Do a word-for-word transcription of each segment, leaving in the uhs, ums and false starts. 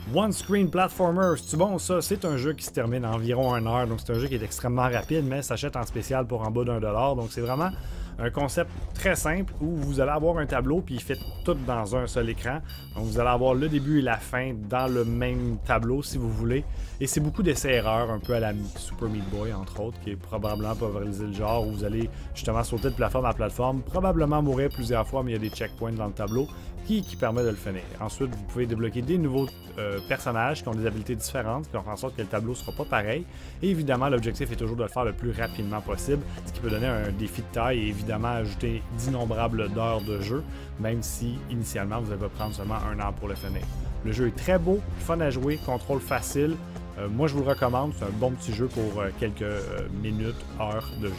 One Screen Platformer, c'est bon ça? C'est un jeu qui se termine en environ une heure, donc c'est un jeu qui est extrêmement rapide, mais s'achète en spécial pour en bas d'un dollar, donc c'est vraiment un concept très simple où vous allez avoir un tableau puis il fait tout dans un seul écran. Donc vous allez avoir le début et la fin dans le même tableau si vous voulez. Et c'est beaucoup d'essais-erreurs, un peu à la Super Meat Boy entre autres, qui est probablement pas réalisé le genre où vous allez justement sauter de plateforme à plateforme, probablement mourir plusieurs fois, mais il y a des checkpoints dans le tableau qui, qui permet de le finir. Ensuite, vous pouvez débloquer des nouveaux euh, personnages qui ont des habiletés différentes, qui font en sorte que le tableau ne sera pas pareil. Et évidemment, l'objectif est toujours de le faire le plus rapidement possible, ce qui peut donner un défi de taille et évidemment ajouter d'innombrables d'heures de jeu, même si initialement vous allez prendre seulement un an pour le finir. Le jeu est très beau, fun à jouer, contrôle facile. Euh, moi je vous le recommande, c'est un bon petit jeu pour euh, quelques euh, minutes, heures de jeu.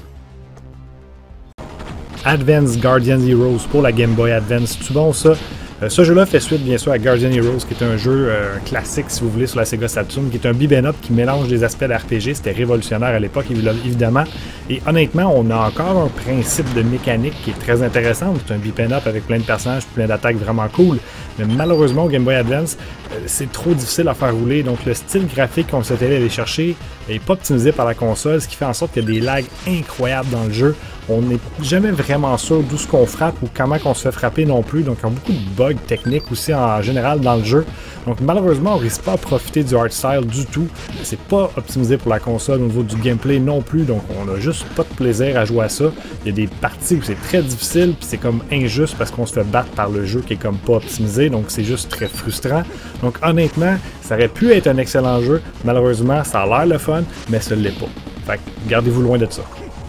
Advance Guardian Heroes pour la Game Boy Advance, c'est bon ça? Euh, ce jeu-là fait suite bien sûr à Guardian Heroes, qui est un jeu euh, classique si vous voulez sur la Sega Saturn, qui est un beat'em up qui mélange des aspects d'R P G. C'était révolutionnaire à l'époque évidemment. Et honnêtement, on a encore un principe de mécanique qui est très intéressant. C'est un beat'em up avec plein de personnages, plein d'attaques vraiment cool. Mais malheureusement au Game Boy Advance, euh, c'est trop difficile à faire rouler. Donc le style graphique qu'on s'était allé aller chercher n'est pas optimisé par la console, ce qui fait en sorte qu'il y a des lags incroyables dans le jeu. On n'est jamais vraiment sûr d'où ce qu'on frappe ou comment on se fait frapper non plus. Donc il y a beaucoup de bugs techniques aussi en général dans le jeu. Donc malheureusement, on ne risque pas à profiter du art style du tout. C'est pas optimisé pour la console au niveau du gameplay non plus. Donc on n'a juste pas de plaisir à jouer à ça. Il y a des parties où c'est très difficile puis c'est comme injuste parce qu'on se fait battre par le jeu qui est comme pas optimisé. Donc c'est juste très frustrant. Donc honnêtement, ça aurait pu être un excellent jeu. Malheureusement, ça a l'air le fun, mais ça ne l'est pas. Fait que gardez-vous loin de ça.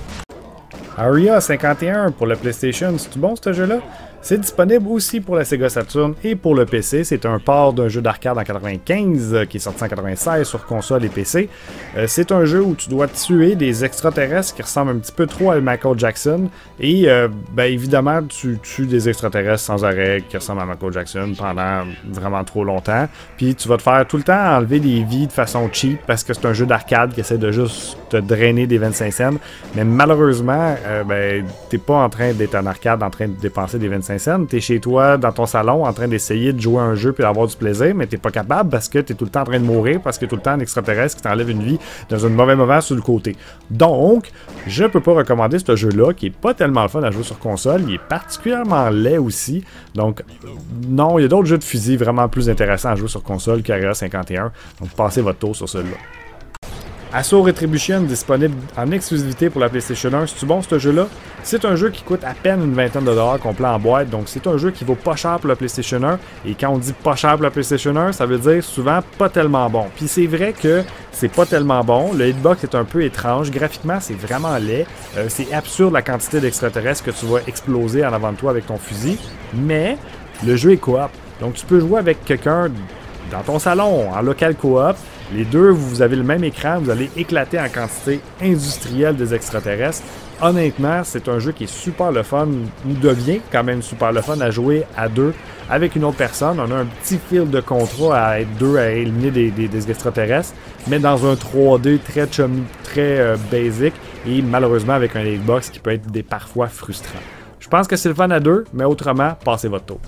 Aria cinquante et un pour le PlayStation, c'est bon ce jeu-là? C'est disponible aussi pour la Sega Saturn et pour le P C. C'est un port d'un jeu d'arcade en quatre-vingt-quinze euh, qui est sorti en quatre-vingt-seize sur console et P C. Euh, c'est un jeu où tu dois tuer des extraterrestres qui ressemblent un petit peu trop à Michael Jackson. Et euh, ben, évidemment, tu tues des extraterrestres sans arrêt qui ressemblent à Michael Jackson pendant vraiment trop longtemps. Puis tu vas te faire tout le temps enlever des vies de façon cheap parce que c'est un jeu d'arcade qui essaie de juste te drainer des vingt-cinq cents. Mais malheureusement, euh, ben, t'es pas en train d'être en arcade en train de dépenser des vingt-cinq cents. T'es chez toi, dans ton salon, en train d'essayer de jouer à un jeu puis d'avoir du plaisir, mais t'es pas capable parce que t'es tout le temps en train de mourir, parce que tout le temps un extraterrestre qui t'enlève une vie dans un mauvais moment sur le côté. Donc, je peux pas recommander ce jeu-là, qui est pas tellement le fun à jouer sur console. Il est particulièrement laid aussi. Donc, non, il y a d'autres jeux de fusil vraiment plus intéressants à jouer sur console qu'Aria cinquante et un. Donc, passez votre tour sur celui-là. Assault Retribution, disponible en exclusivité pour la PlayStation un. C'est-tu bon ce jeu-là? C'est un jeu qui coûte à peine une vingtaine de dollars complet en boîte, donc c'est un jeu qui vaut pas cher pour la PlayStation un. Et quand on dit pas cher pour la PlayStation un, ça veut dire souvent pas tellement bon. Puis c'est vrai que c'est pas tellement bon. Le hitbox est un peu étrange. Graphiquement, c'est vraiment laid. Euh, c'est absurde la quantité d'extraterrestres que tu vas exploser en avant de toi avec ton fusil. Mais le jeu est coop. Donc tu peux jouer avec quelqu'un dans ton salon, en local coop. Les deux, vous avez le même écran, vous allez éclater en quantité industrielle des extraterrestres. Honnêtement, c'est un jeu qui est super le fun, ou devient quand même super le fun à jouer à deux avec une autre personne. On a un petit fil de contrat à être deux à éliminer des, des, des extraterrestres, mais dans un trois D très chummy, très euh, basic et malheureusement avec un hitbox qui peut être des parfois frustrant. Je pense que c'est le fun à deux, mais autrement, passez votre tour.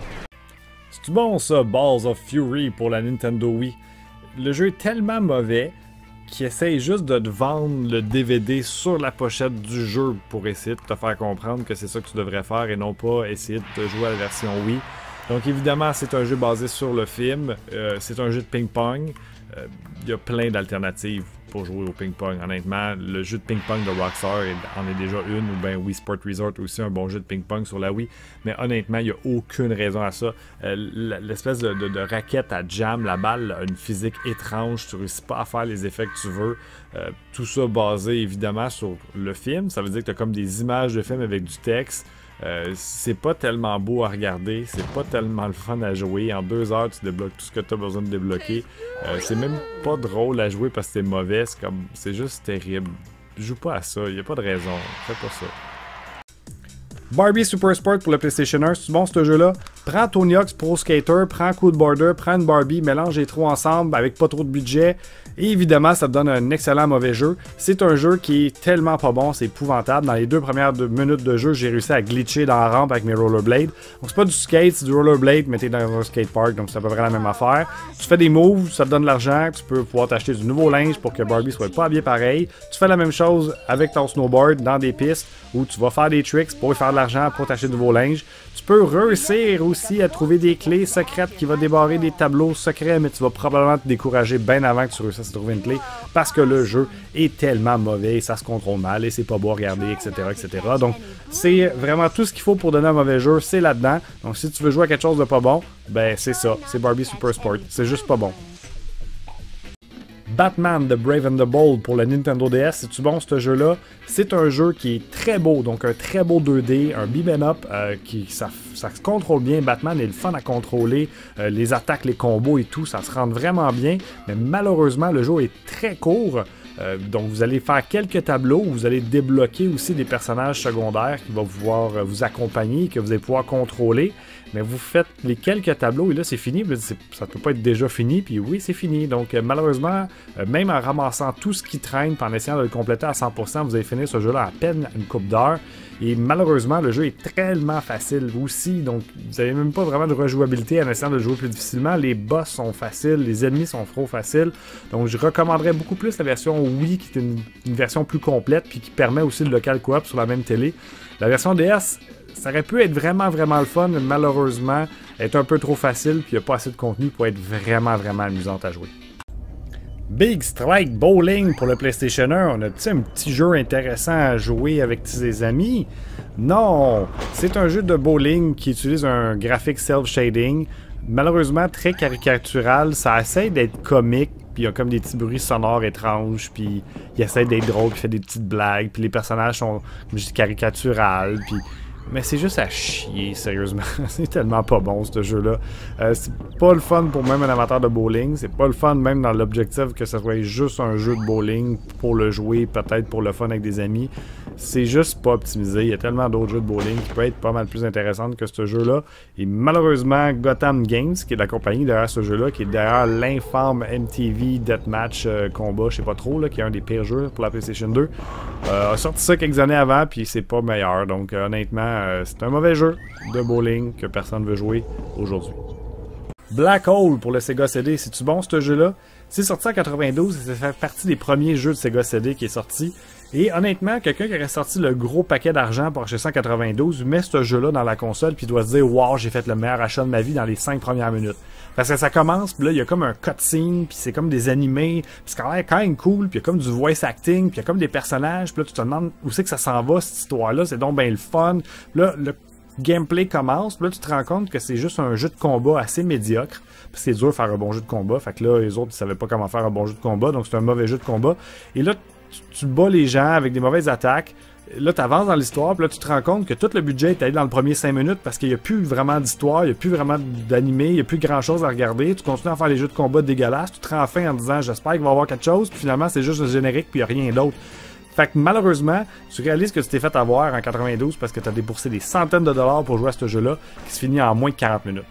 C'est bon ça, Balls of Fury pour la Nintendo Wii? Le jeu est tellement mauvais qu'il essaye juste de te vendre le D V D sur la pochette du jeu pour essayer de te faire comprendre que c'est ça que tu devrais faire et non pas essayer de jouer à la version Wii. Donc évidemment, c'est un jeu basé sur le film. Euh, c'est un jeu de ping-pong. Il euh, y a plein d'alternatives pour jouer au ping-pong. Honnêtement, le jeu de ping-pong de Rockstar en est déjà une, ou bien Wii Sport Resort aussi un bon jeu de ping-pong sur la Wii. Mais honnêtement, il n'y a aucune raison à ça. Euh, l'espèce de, de, de raquette à jam, la balle a une physique étrange. Tu ne réussis pas à faire les effets que tu veux. Euh, tout ça basé évidemment sur le film. Ça veut dire que tu as comme des images de film avec du texte. Euh, c'est pas tellement beau à regarder, c'est pas tellement le fun à jouer. En deux heures, tu débloques tout ce que tu as besoin de débloquer. Euh, c'est même pas drôle à jouer parce que c'est mauvais, c'est comme, c'est juste terrible. Joue pas à ça, y a pas de raison, fais pas ça. Barbie Super Sport pour le PlayStation un, c'est bon ce jeu-là? Prends Tony Hawk's Pro Skater, prends Cool Border, prends une Barbie, mélange les trois ensemble avec pas trop de budget. Et évidemment, ça te donne un excellent mauvais jeu. C'est un jeu qui est tellement pas bon, c'est épouvantable. Dans les deux premières deux minutes de jeu, j'ai réussi à glitcher dans la rampe avec mes rollerblades. Donc c'est pas du skate, c'est du rollerblade, mais t'es dans un skatepark, donc c'est à peu près la même affaire. Tu fais des moves, ça te donne de l'argent, tu peux pouvoir t'acheter du nouveau linge pour que Barbie soit pas habillée pareil. Tu fais la même chose avec ton snowboard dans des pistes où tu vas faire des tricks pour faire de l'argent pour t'acheter du nouveau linge. Tu peux réussir aussi à trouver des clés secrètes qui vont débarrer des tableaux secrets, mais tu vas probablement te décourager bien avant que tu réussisses à trouver une clé parce que le jeu est tellement mauvais, ça se contrôle mal et c'est pas beau à regarder, et cetera, et cetera. Donc, c'est vraiment tout ce qu'il faut pour donner un mauvais jeu, c'est là-dedans. Donc, si tu veux jouer à quelque chose de pas bon, ben c'est ça, c'est Barbie Super Sport. C'est juste pas bon. Batman The Brave and the Bold pour le Nintendo D S, c'est-tu bon ce jeu-là? C'est un jeu qui est très beau, donc un très beau deux D, un beat'em up, euh, qui ça, ça se contrôle bien. Batman est le fun à contrôler, euh, les attaques, les combos et tout, ça se rend vraiment bien, mais malheureusement le jeu est très court. Euh, donc vous allez faire quelques tableaux, vous allez débloquer aussi des personnages secondaires qui vont pouvoir euh, vous accompagner, que vous allez pouvoir contrôler, mais vous faites les quelques tableaux et là c'est fini, ça ne peut pas être déjà fini, puis oui c'est fini, donc euh, malheureusement, euh, même en ramassant tout ce qui traîne, puis en essayant de le compléter à cent pour cent, vous allez finir ce jeu-là à peine une couple d'heures, et malheureusement le jeu est tellement facile aussi, donc vous n'avez même pas vraiment de rejouabilité en essayant de le jouer plus difficilement, les boss sont faciles, les ennemis sont trop faciles, donc je recommanderais beaucoup plus la version Wii qui est une, une version plus complète puis qui permet aussi le local coop sur la même télé. La version D S, ça aurait pu être vraiment vraiment le fun, mais malheureusement, elle est un peu trop facile puis il n'y a pas assez de contenu pour être vraiment vraiment amusante à jouer. Big Strike Bowling pour le PlayStation un, on a-tu un petit jeu intéressant à jouer avec ses amis? Non! C'est un jeu de bowling qui utilise un graphique self-shading, malheureusement très caricatural, ça essaie d'être comique, puis il y a comme des petits bruits sonores étranges, puis il essaie d'être drôle, puis il fait des petites blagues, puis les personnages sont juste caricaturales, puis... Mais c'est juste à chier, sérieusement. C'est tellement pas bon, ce jeu-là. Euh, c'est pas le fun pour même un amateur de bowling. C'est pas le fun même dans l'objectif que ce soit juste un jeu de bowling pour le jouer, peut-être pour le fun avec des amis. C'est juste pas optimisé. Il y a tellement d'autres jeux de bowling qui peuvent être pas mal plus intéressants que ce jeu-là. Et malheureusement, Gotham Games, qui est la compagnie derrière ce jeu-là, qui est derrière l'infâme M T V Deathmatch euh, Combat, je sais pas trop, là, qui est un des pires jeux pour la PlayStation deux, euh, a sorti ça quelques années avant, puis c'est pas meilleur. Donc euh, honnêtement, euh, c'est un mauvais jeu de bowling que personne veut jouer aujourd'hui. Black Hole pour le Sega C D, c'est-tu bon ce jeu-là? C'est sorti en quatre-vingt-douze et ça fait partie des premiers jeux de Sega C D qui est sorti. Et honnêtement, quelqu'un qui aurait sorti le gros paquet d'argent pour acheter ça en quatre-vingt-douze met ce jeu-là dans la console puis doit se dire « Wow, j'ai fait le meilleur achat de ma vie dans les cinq premières minutes. » Parce que ça commence, puis là, il y a comme un cutscene, puis c'est comme des animés, puis c'est quand même, quand même cool, puis il y a comme du voice acting, puis il y a comme des personnages, puis là, tu te demandes où c'est que ça s'en va, cette histoire-là, c'est donc bien le fun. Puis là, le gameplay commence, puis là, tu te rends compte que c'est juste un jeu de combat assez médiocre. Puis c'est dur de faire un bon jeu de combat, fait que là, les autres, ils savaient pas comment faire un bon jeu de combat, donc c'est un mauvais jeu de combat. Et là, tu, tu bats les gens avec des mauvaises attaques. Là, tu avances dans l'histoire, puis là, tu te rends compte que tout le budget est allé dans le premier cinq minutes parce qu'il n'y a plus vraiment d'histoire, il n'y a plus vraiment d'animé, il n'y a plus grand-chose à regarder. Tu continues à faire les jeux de combat dégueulasses, tu te rends fin en disant « J'espère qu'il va y avoir quelque chose », puis finalement, c'est juste le générique, puis il n'y a rien d'autre. Fait que malheureusement, tu réalises que tu t'es fait avoir en quatre-vingt-douze parce que tu as déboursé des centaines de dollars pour jouer à ce jeu-là, qui se finit en moins de quarante minutes.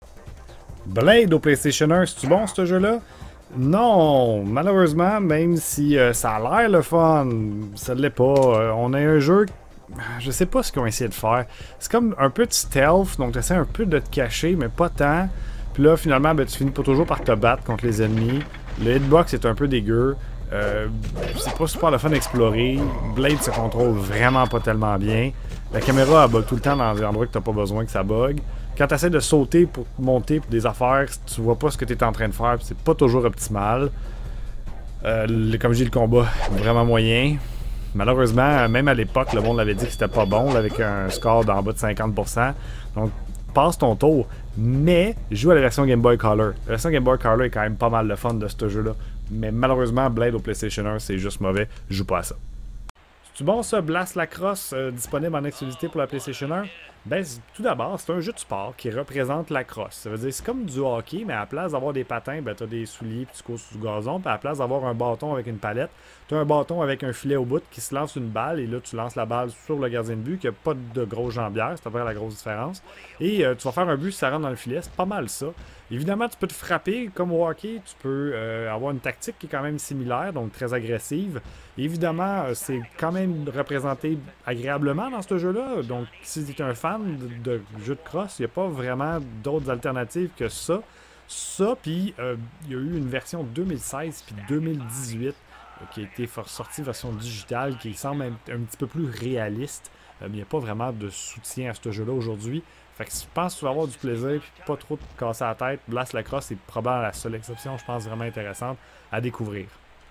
Blade au PlayStation un, c'est-tu bon ce jeu-là? Non, malheureusement, même si euh, ça a l'air le fun, ça ne l'est pas. Euh, on a un jeu, je sais pas ce qu'ils ont essayé de faire. C'est comme un peu de stealth, donc tu essaies un peu de te cacher, mais pas tant. Puis là, finalement, ben, tu finis pas toujours par te battre contre les ennemis. Le hitbox est un peu dégueu. Euh, c'est pas super le fun d'explorer. Blade se contrôle vraiment pas tellement bien. La caméra elle bug tout le temps dans des endroits que t'as pas besoin que ça bug. Quand tu essaies de sauter pour monter pour des affaires, tu vois pas ce que tu es en train de faire, c'est pas toujours optimal. Euh, le, comme je dis, le combat, vraiment moyen. Malheureusement, même à l'époque, le monde l'avait dit que c'était pas bon, là, avec un score d'en bas de cinquante pour cent. Donc, passe ton tour, mais joue à la version Game Boy Color. La version Game Boy Color est quand même pas mal le fun de ce jeu-là. Mais malheureusement, Blade au PlayStation un, c'est juste mauvais. Je joue pas à ça. C'est bon ça, Blast Lacrosse, euh, disponible en exclusivité pour la PlayStation un? Ben, tout d'abord, c'est un jeu de sport qui représente la crosse. Ça veut dire c'est comme du hockey, mais à la place d'avoir des patins, ben, tu as des souliers puis tu cours sur du gazon. Puis à la place d'avoir un bâton avec une palette, tu as un bâton avec un filet au bout qui se lance une balle. Et là, tu lances la balle sur le gardien de but, qui n'a pas de grosse jambière. C'est à peu près la grosse différence. Et euh, tu vas faire un but si ça rentre dans le filet. C'est pas mal ça. Évidemment, tu peux te frapper comme au hockey. Tu peux euh, avoir une tactique qui est quand même similaire, donc très agressive. Évidemment, c'est quand même représenté agréablement dans ce jeu-là. Donc, si tu es un fan de, de jeux de crosse, il n'y a pas vraiment d'autres alternatives que ça. Ça, puis euh, il y a eu une version deux mille seize puis deux mille dix-huit euh, qui a été sortie version digitale, qui semble un, un petit peu plus réaliste. Euh, mais il n'y a pas vraiment de soutien à ce jeu-là aujourd'hui. Fait que je pense que tu vas avoir du plaisir et pas trop te casser la tête. Blast Lacrosse est probablement la seule exception, je pense, vraiment intéressante à découvrir.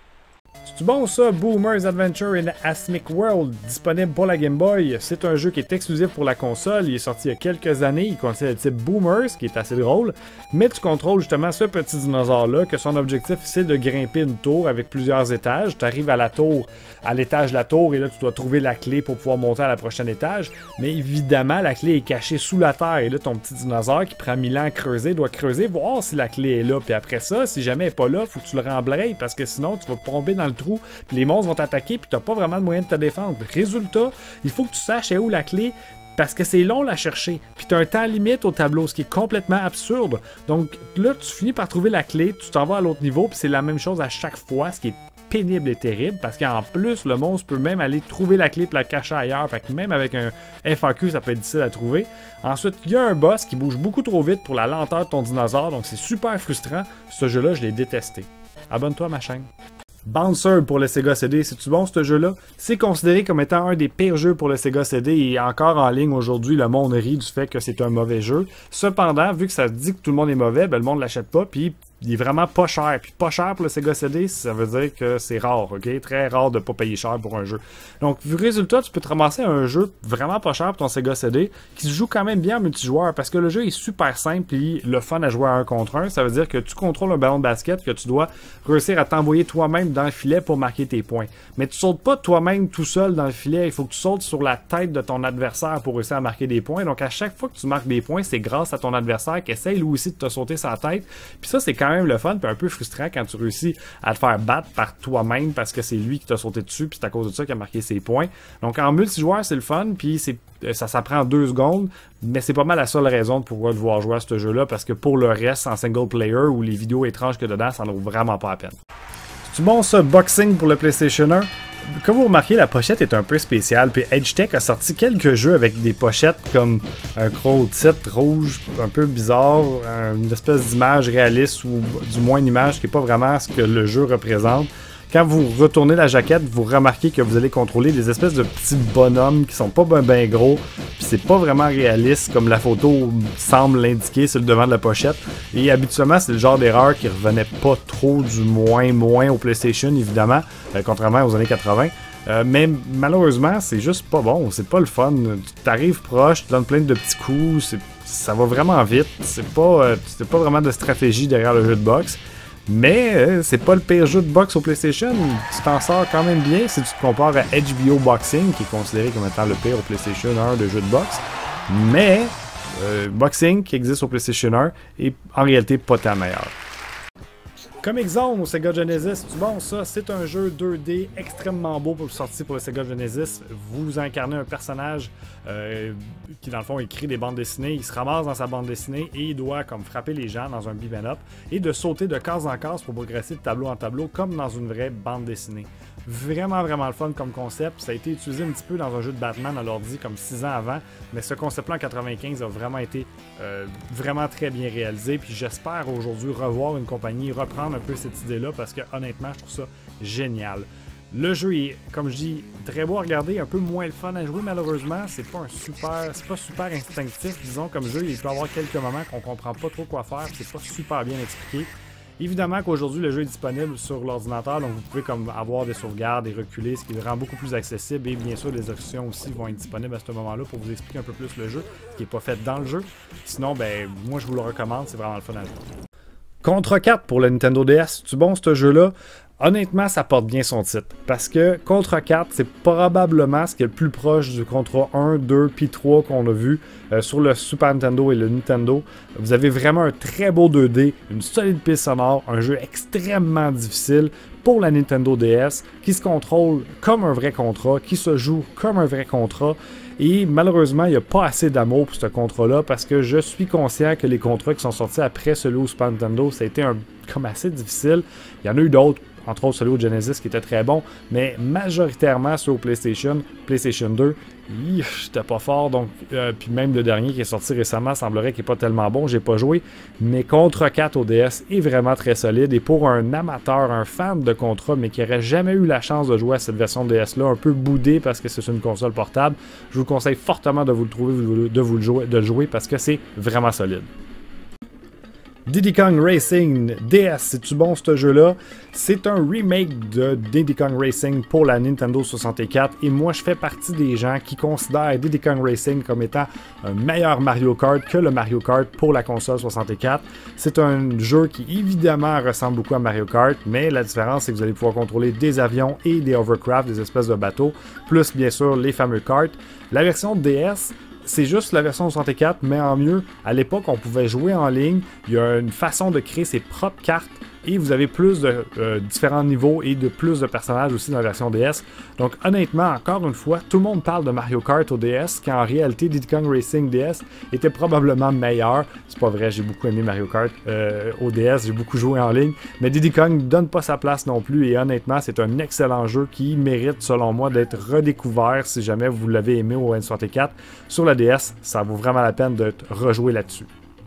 C'est bon ça, Boomer's Adventure in Asmic World, disponible pour la Game Boy. C'est un jeu qui est exclusif pour la console, il est sorti il y a quelques années, il contient le type Boomers, qui est assez drôle, mais tu contrôles justement ce petit dinosaure-là, que son objectif c'est de grimper une tour avec plusieurs étages. Tu arrives à la tour, à l'étage de la tour, et là tu dois trouver la clé pour pouvoir monter à la prochaine étage, mais évidemment la clé est cachée sous la terre, et là ton petit dinosaure qui prend mille ans à creuser, doit creuser, voir si la clé est là, puis après ça, si jamais elle n'est pas là, faut que tu le rembrayes, parce que sinon tu vas tomber dans le trou, puis les monstres vont t'attaquer, puis t'as pas vraiment de moyen de te défendre. Résultat, il faut que tu saches où la clé, parce que c'est long la chercher, puis t'as un temps limite au tableau, ce qui est complètement absurde. Donc là, tu finis par trouver la clé, tu t'en vas à l'autre niveau, puis c'est la même chose à chaque fois, ce qui est pénible et terrible, parce qu'en plus, le monstre peut même aller trouver la clé et la cacher ailleurs, fait que même avec un F A Q, ça peut être difficile à trouver. Ensuite, il y a un boss qui bouge beaucoup trop vite pour la lenteur de ton dinosaure, donc c'est super frustrant. Ce jeu-là, je l'ai détesté. Abonne-toi à ma chaîne. Bouncer pour le Sega C D, c'est-tu bon ce jeu-là? C'est considéré comme étant un des pires jeux pour le Sega C D et encore en ligne aujourd'hui, le monde rit du fait que c'est un mauvais jeu. Cependant, vu que ça dit que tout le monde est mauvais, ben, le monde l'achète pas, puis il est vraiment pas cher. Puis pas cher pour le Sega C D, ça veut dire que c'est rare, ok? Très rare de pas payer cher pour un jeu. Donc, vu le résultat, tu peux te ramasser un jeu vraiment pas cher pour ton Sega C D, qui se joue quand même bien en multijoueur, parce que le jeu est super simple et le fun à jouer à un contre un. Ça veut dire que tu contrôles un ballon de basket, que tu dois réussir à t'envoyer toi-même dans le filet pour marquer tes points. Mais tu sautes pas toi-même tout seul dans le filet, il faut que tu sautes sur la tête de ton adversaire pour réussir à marquer des points. Donc, à chaque fois que tu marques des points, c'est grâce à ton adversaire qui essaye lui aussi de te sauter sa tête. Puis ça, c'est quand même le fun, puis un peu frustrant quand tu réussis à te faire battre par toi-même parce que c'est lui qui t'a sauté dessus, puis c'est à cause de ça qu'il a marqué ses points. Donc en multijoueur, c'est le fun, puis c'est ça s'apprend en deux secondes, mais c'est pas mal la seule raison de pouvoir devoir jouer à ce jeu-là, parce que pour le reste, en single player ou les vidéos étranges que dedans, ça n'en vaut vraiment pas la peine. C'est bon ça, Boxing pour le PlayStation un? Comme vous remarquez, la pochette est un peu spéciale, puis EdgeTech a sorti quelques jeux avec des pochettes comme un gros titre rouge un peu bizarre, une espèce d'image réaliste ou du moins une image qui n'est pas vraiment ce que le jeu représente. Quand vous retournez la jaquette, vous remarquez que vous allez contrôler des espèces de petits bonhommes qui sont pas ben, ben gros, puis c'est pas vraiment réaliste comme la photo semble l'indiquer sur le devant de la pochette. Et habituellement, c'est le genre d'erreur qui revenait pas trop, du moins moins au PlayStation évidemment, euh, contrairement aux années quatre-vingt. Euh, mais malheureusement, c'est juste pas bon, c'est pas le fun. Tu t'arrives proche, tu donnes plein de petits coups, ça va vraiment vite. C'est pas, euh, c'est pas vraiment de stratégie derrière le jeu de boxe. Mais euh, c'est pas le pire jeu de boxe au PlayStation. Tu t'en sors quand même bien si tu te compares à H B O Boxing, qui est considéré comme étant le pire au PlayStation un de jeu de boxe. Mais euh, Boxing, qui existe au PlayStation un, est en réalité pas ta meilleure. Comic Zone au Sega Genesis, c'est bon ça, c'est un jeu deux D extrêmement beau pour sortir pour le Sega Genesis. Vous incarnez un personnage euh, qui dans le fond écrit des bandes dessinées, il se ramasse dans sa bande dessinée et il doit comme frapper les gens dans un beat'em up et de sauter de case en case pour progresser de tableau en tableau comme dans une vraie bande dessinée. Vraiment vraiment le fun comme concept, ça a été utilisé un petit peu dans un jeu de Batman à l'ordi comme six ans avant, mais ce concept-là en quatre-vingt-quinze a vraiment été euh, vraiment très bien réalisé, puis j'espère aujourd'hui revoir une compagnie reprendre un peu cette idée-là parce que honnêtement je trouve ça génial. Le jeu est, comme je dis, très beau à regarder, un peu moins le fun à jouer malheureusement, c'est pas un super, c'est pas super instinctif disons comme jeu, il peut y avoir quelques moments qu'on comprend pas trop quoi faire, c'est pas super bien expliqué. Évidemment qu'aujourd'hui le jeu est disponible sur l'ordinateur, donc vous pouvez comme avoir des sauvegardes et reculer, ce qui le rend beaucoup plus accessible, et bien sûr les options aussi vont être disponibles à ce moment-là pour vous expliquer un peu plus le jeu, ce qui n'est pas fait dans le jeu. Sinon, ben moi je vous le recommande, c'est vraiment le fun à jouer. Contra quatre pour le Nintendo D S, c'est bon ce jeu-là? Honnêtement, ça porte bien son titre, parce que Contra quatre, c'est probablement ce qui est le plus proche du Contra un, deux, puis trois qu'on a vu euh, sur le Super Nintendo et le Nintendo. Vous avez vraiment un très beau deux D, une solide piste sonore, un jeu extrêmement difficile pour la Nintendo D S, qui se contrôle comme un vrai Contra, qui se joue comme un vrai Contra. Et malheureusement, il n'y a pas assez d'amour pour ce contrat-là parce que je suis conscient que les contrats qui sont sortis après celui au Super Nintendo, ça a été un, comme assez difficile. Il y en a eu d'autres, entre autres celui au Genesis qui était très bon, mais majoritairement sur PlayStation, PlayStation deux, j'étais pas fort. Donc, euh, puis même le dernier qui est sorti récemment semblerait qu'il n'est pas tellement bon, j'ai pas joué. Mais Contra quatre au D S est vraiment très solide. Et pour un amateur, un fan de Contra, mais qui n'aurait jamais eu la chance de jouer à cette version de D S-là, un peu boudé parce que c'est une console portable, je vous conseille fortement de vous le trouver, de vous le jouer, de le jouer parce que c'est vraiment solide. Diddy Kong Racing D S, c'est-tu bon ce jeu-là? C'est un remake de Diddy Kong Racing pour la Nintendo soixante-quatre et moi je fais partie des gens qui considèrent Diddy Kong Racing comme étant un meilleur Mario Kart que le Mario Kart pour la console soixante-quatre. C'est un jeu qui évidemment ressemble beaucoup à Mario Kart, mais la différence c'est que vous allez pouvoir contrôler des avions et des hovercraft, des espèces de bateaux, plus bien sûr les fameux karts. La version D S, c'est juste la version soixante-quatre, mais en mieux. À l'époque, on pouvait jouer en ligne. Il y a une façon de créer ses propres cartes et vous avez plus de euh, différents niveaux et de plus de personnages aussi dans la version D S. Donc honnêtement, encore une fois, tout le monde parle de Mario Kart au D S, quand en réalité Diddy Kong Racing D S était probablement meilleur. C'est pas vrai, j'ai beaucoup aimé Mario Kart euh, au D S, j'ai beaucoup joué en ligne, mais Diddy Kong ne donne pas sa place non plus et honnêtement, c'est un excellent jeu qui mérite selon moi d'être redécouvert si jamais vous l'avez aimé au N soixante-quatre. Sur la D S, ça vaut vraiment la peine de rejouer là-dessus.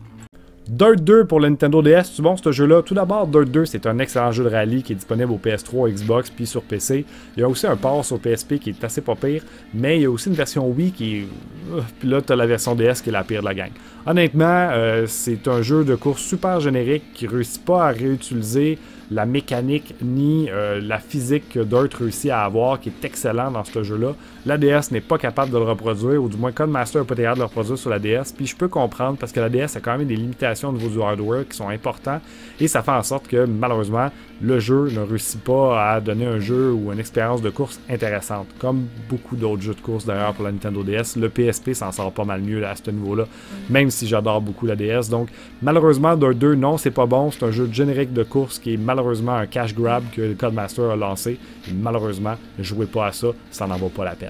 Dirt deux pour le Nintendo D S, c'est bon ce jeu-là. Tout d'abord, Dirt deux, c'est un excellent jeu de rallye qui est disponible au P S trois, Xbox, puis sur P C. Il y a aussi un port sur P S P qui est assez pas pire, mais il y a aussi une version Wii qui est... Puis là, tu as la version D S qui est la pire de la gang. Honnêtement, euh, c'est un jeu de course super générique qui ne réussit pas à réutiliser la mécanique ni euh, la physique que Dirt réussit à avoir, qui est excellent dans ce jeu-là. La D S n'est pas capable de le reproduire, ou du moins Codemaster n'a pas été capable de le reproduire sur la D S, puis je peux comprendre parce que la D S a quand même des limitations au niveau du hardware qui sont importantes, et ça fait en sorte que malheureusement, le jeu ne réussit pas à donner un jeu ou une expérience de course intéressante, comme beaucoup d'autres jeux de course d'ailleurs pour la Nintendo D S. Le P S P s'en sort pas mal mieux là, à ce niveau-là, même si j'adore beaucoup la D S. Donc malheureusement, Dirt deux, non, c'est pas bon, c'est un jeu générique de course qui est malheureusement Malheureusement un cash grab que le Codemaster a lancé. Et malheureusement, ne jouez pas à ça, ça n'en vaut pas la peine.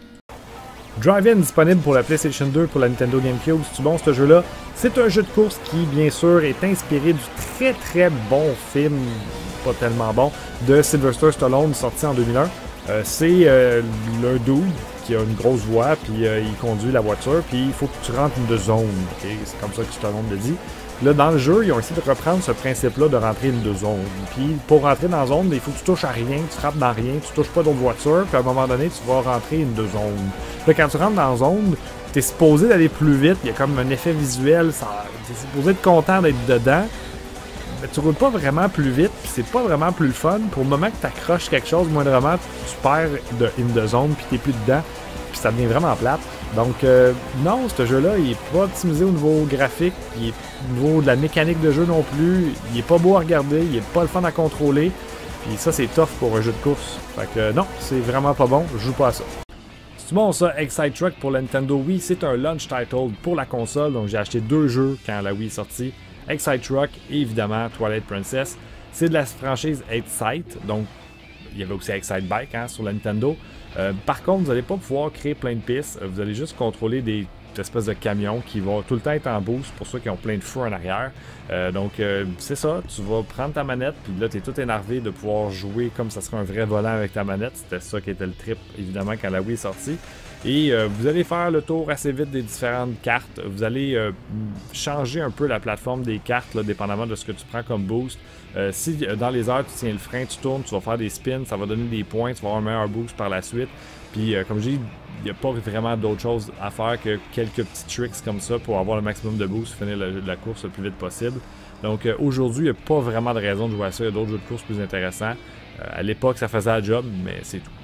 Drive-In disponible pour la PlayStation deux, pour la Nintendo GameCube, c'est bon ce jeu-là? C'est un jeu de course qui, bien sûr, est inspiré du très très bon film, pas tellement bon, de Sylvester Stallone, sorti en deux mille un. Euh, c'est euh, le dude qui a une grosse voix, puis euh, il conduit la voiture, puis il faut que tu rentres une zone. Okay? C'est comme ça que Stallone le dit. Là, dans le jeu, ils ont essayé de reprendre ce principe-là de rentrer une de zone. Puis, pour rentrer dans la zone, il faut que tu touches à rien, tu frappes dans rien, tu touches pas d'autres voitures, puis à un moment donné, tu vas rentrer une de zone. Là, quand tu rentres dans la zone, tu es supposé d'aller plus vite, il y a comme un effet visuel, tu es supposé être content d'être dedans, mais tu roules pas vraiment plus vite, puis c'est pas vraiment plus le fun. Pour le moment que tu accroches quelque chose, moindrement, tu perds de, une de zone, puis t'es plus dedans, puis ça devient vraiment plate. Donc, euh, non, ce jeu-là, il est pas optimisé au niveau graphique, il est au niveau de la mécanique de jeu non plus, il est pas beau à regarder, il est pas le fun à contrôler, puis ça, c'est tough pour un jeu de course. Fait que, euh, non, c'est vraiment pas bon, je joue pas à ça. C'est bon ça, Excite Truck pour la Nintendo Wii, c'est un launch title pour la console, donc j'ai acheté deux jeux quand la Wii est sortie, Excite Truck et évidemment Twilight Princess. C'est de la franchise Excite, donc il y avait aussi Excite Bike hein, sur la Nintendo. Euh, par contre, vous n'allez pas pouvoir créer plein de pistes, vous allez juste contrôler des espèces de camions qui vont tout le temps être en boost pour ceux qui ont plein de feu en arrière. Euh, donc euh, c'est ça, tu vas prendre ta manette, puis là tu es tout énervé de pouvoir jouer comme ça serait un vrai volant avec ta manette. C'était ça qui était le trip évidemment quand la Wii est sortie. Et euh, vous allez faire le tour assez vite des différentes cartes. Vous allez euh, changer un peu la plateforme des cartes, là, dépendamment de ce que tu prends comme boost. Euh, si euh, dans les airs tu tiens le frein, tu tournes, tu vas faire des spins, ça va donner des points, tu vas avoir un meilleur boost par la suite. Puis euh, comme je dis, il n'y a pas vraiment d'autre chose à faire que quelques petits tricks comme ça pour avoir le maximum de boost, finir la, la course le plus vite possible. Donc euh, aujourd'hui, il n'y a pas vraiment de raison de jouer à ça. Il y a d'autres jeux de course plus intéressants. Euh, à l'époque, ça faisait la job, mais c'est tout.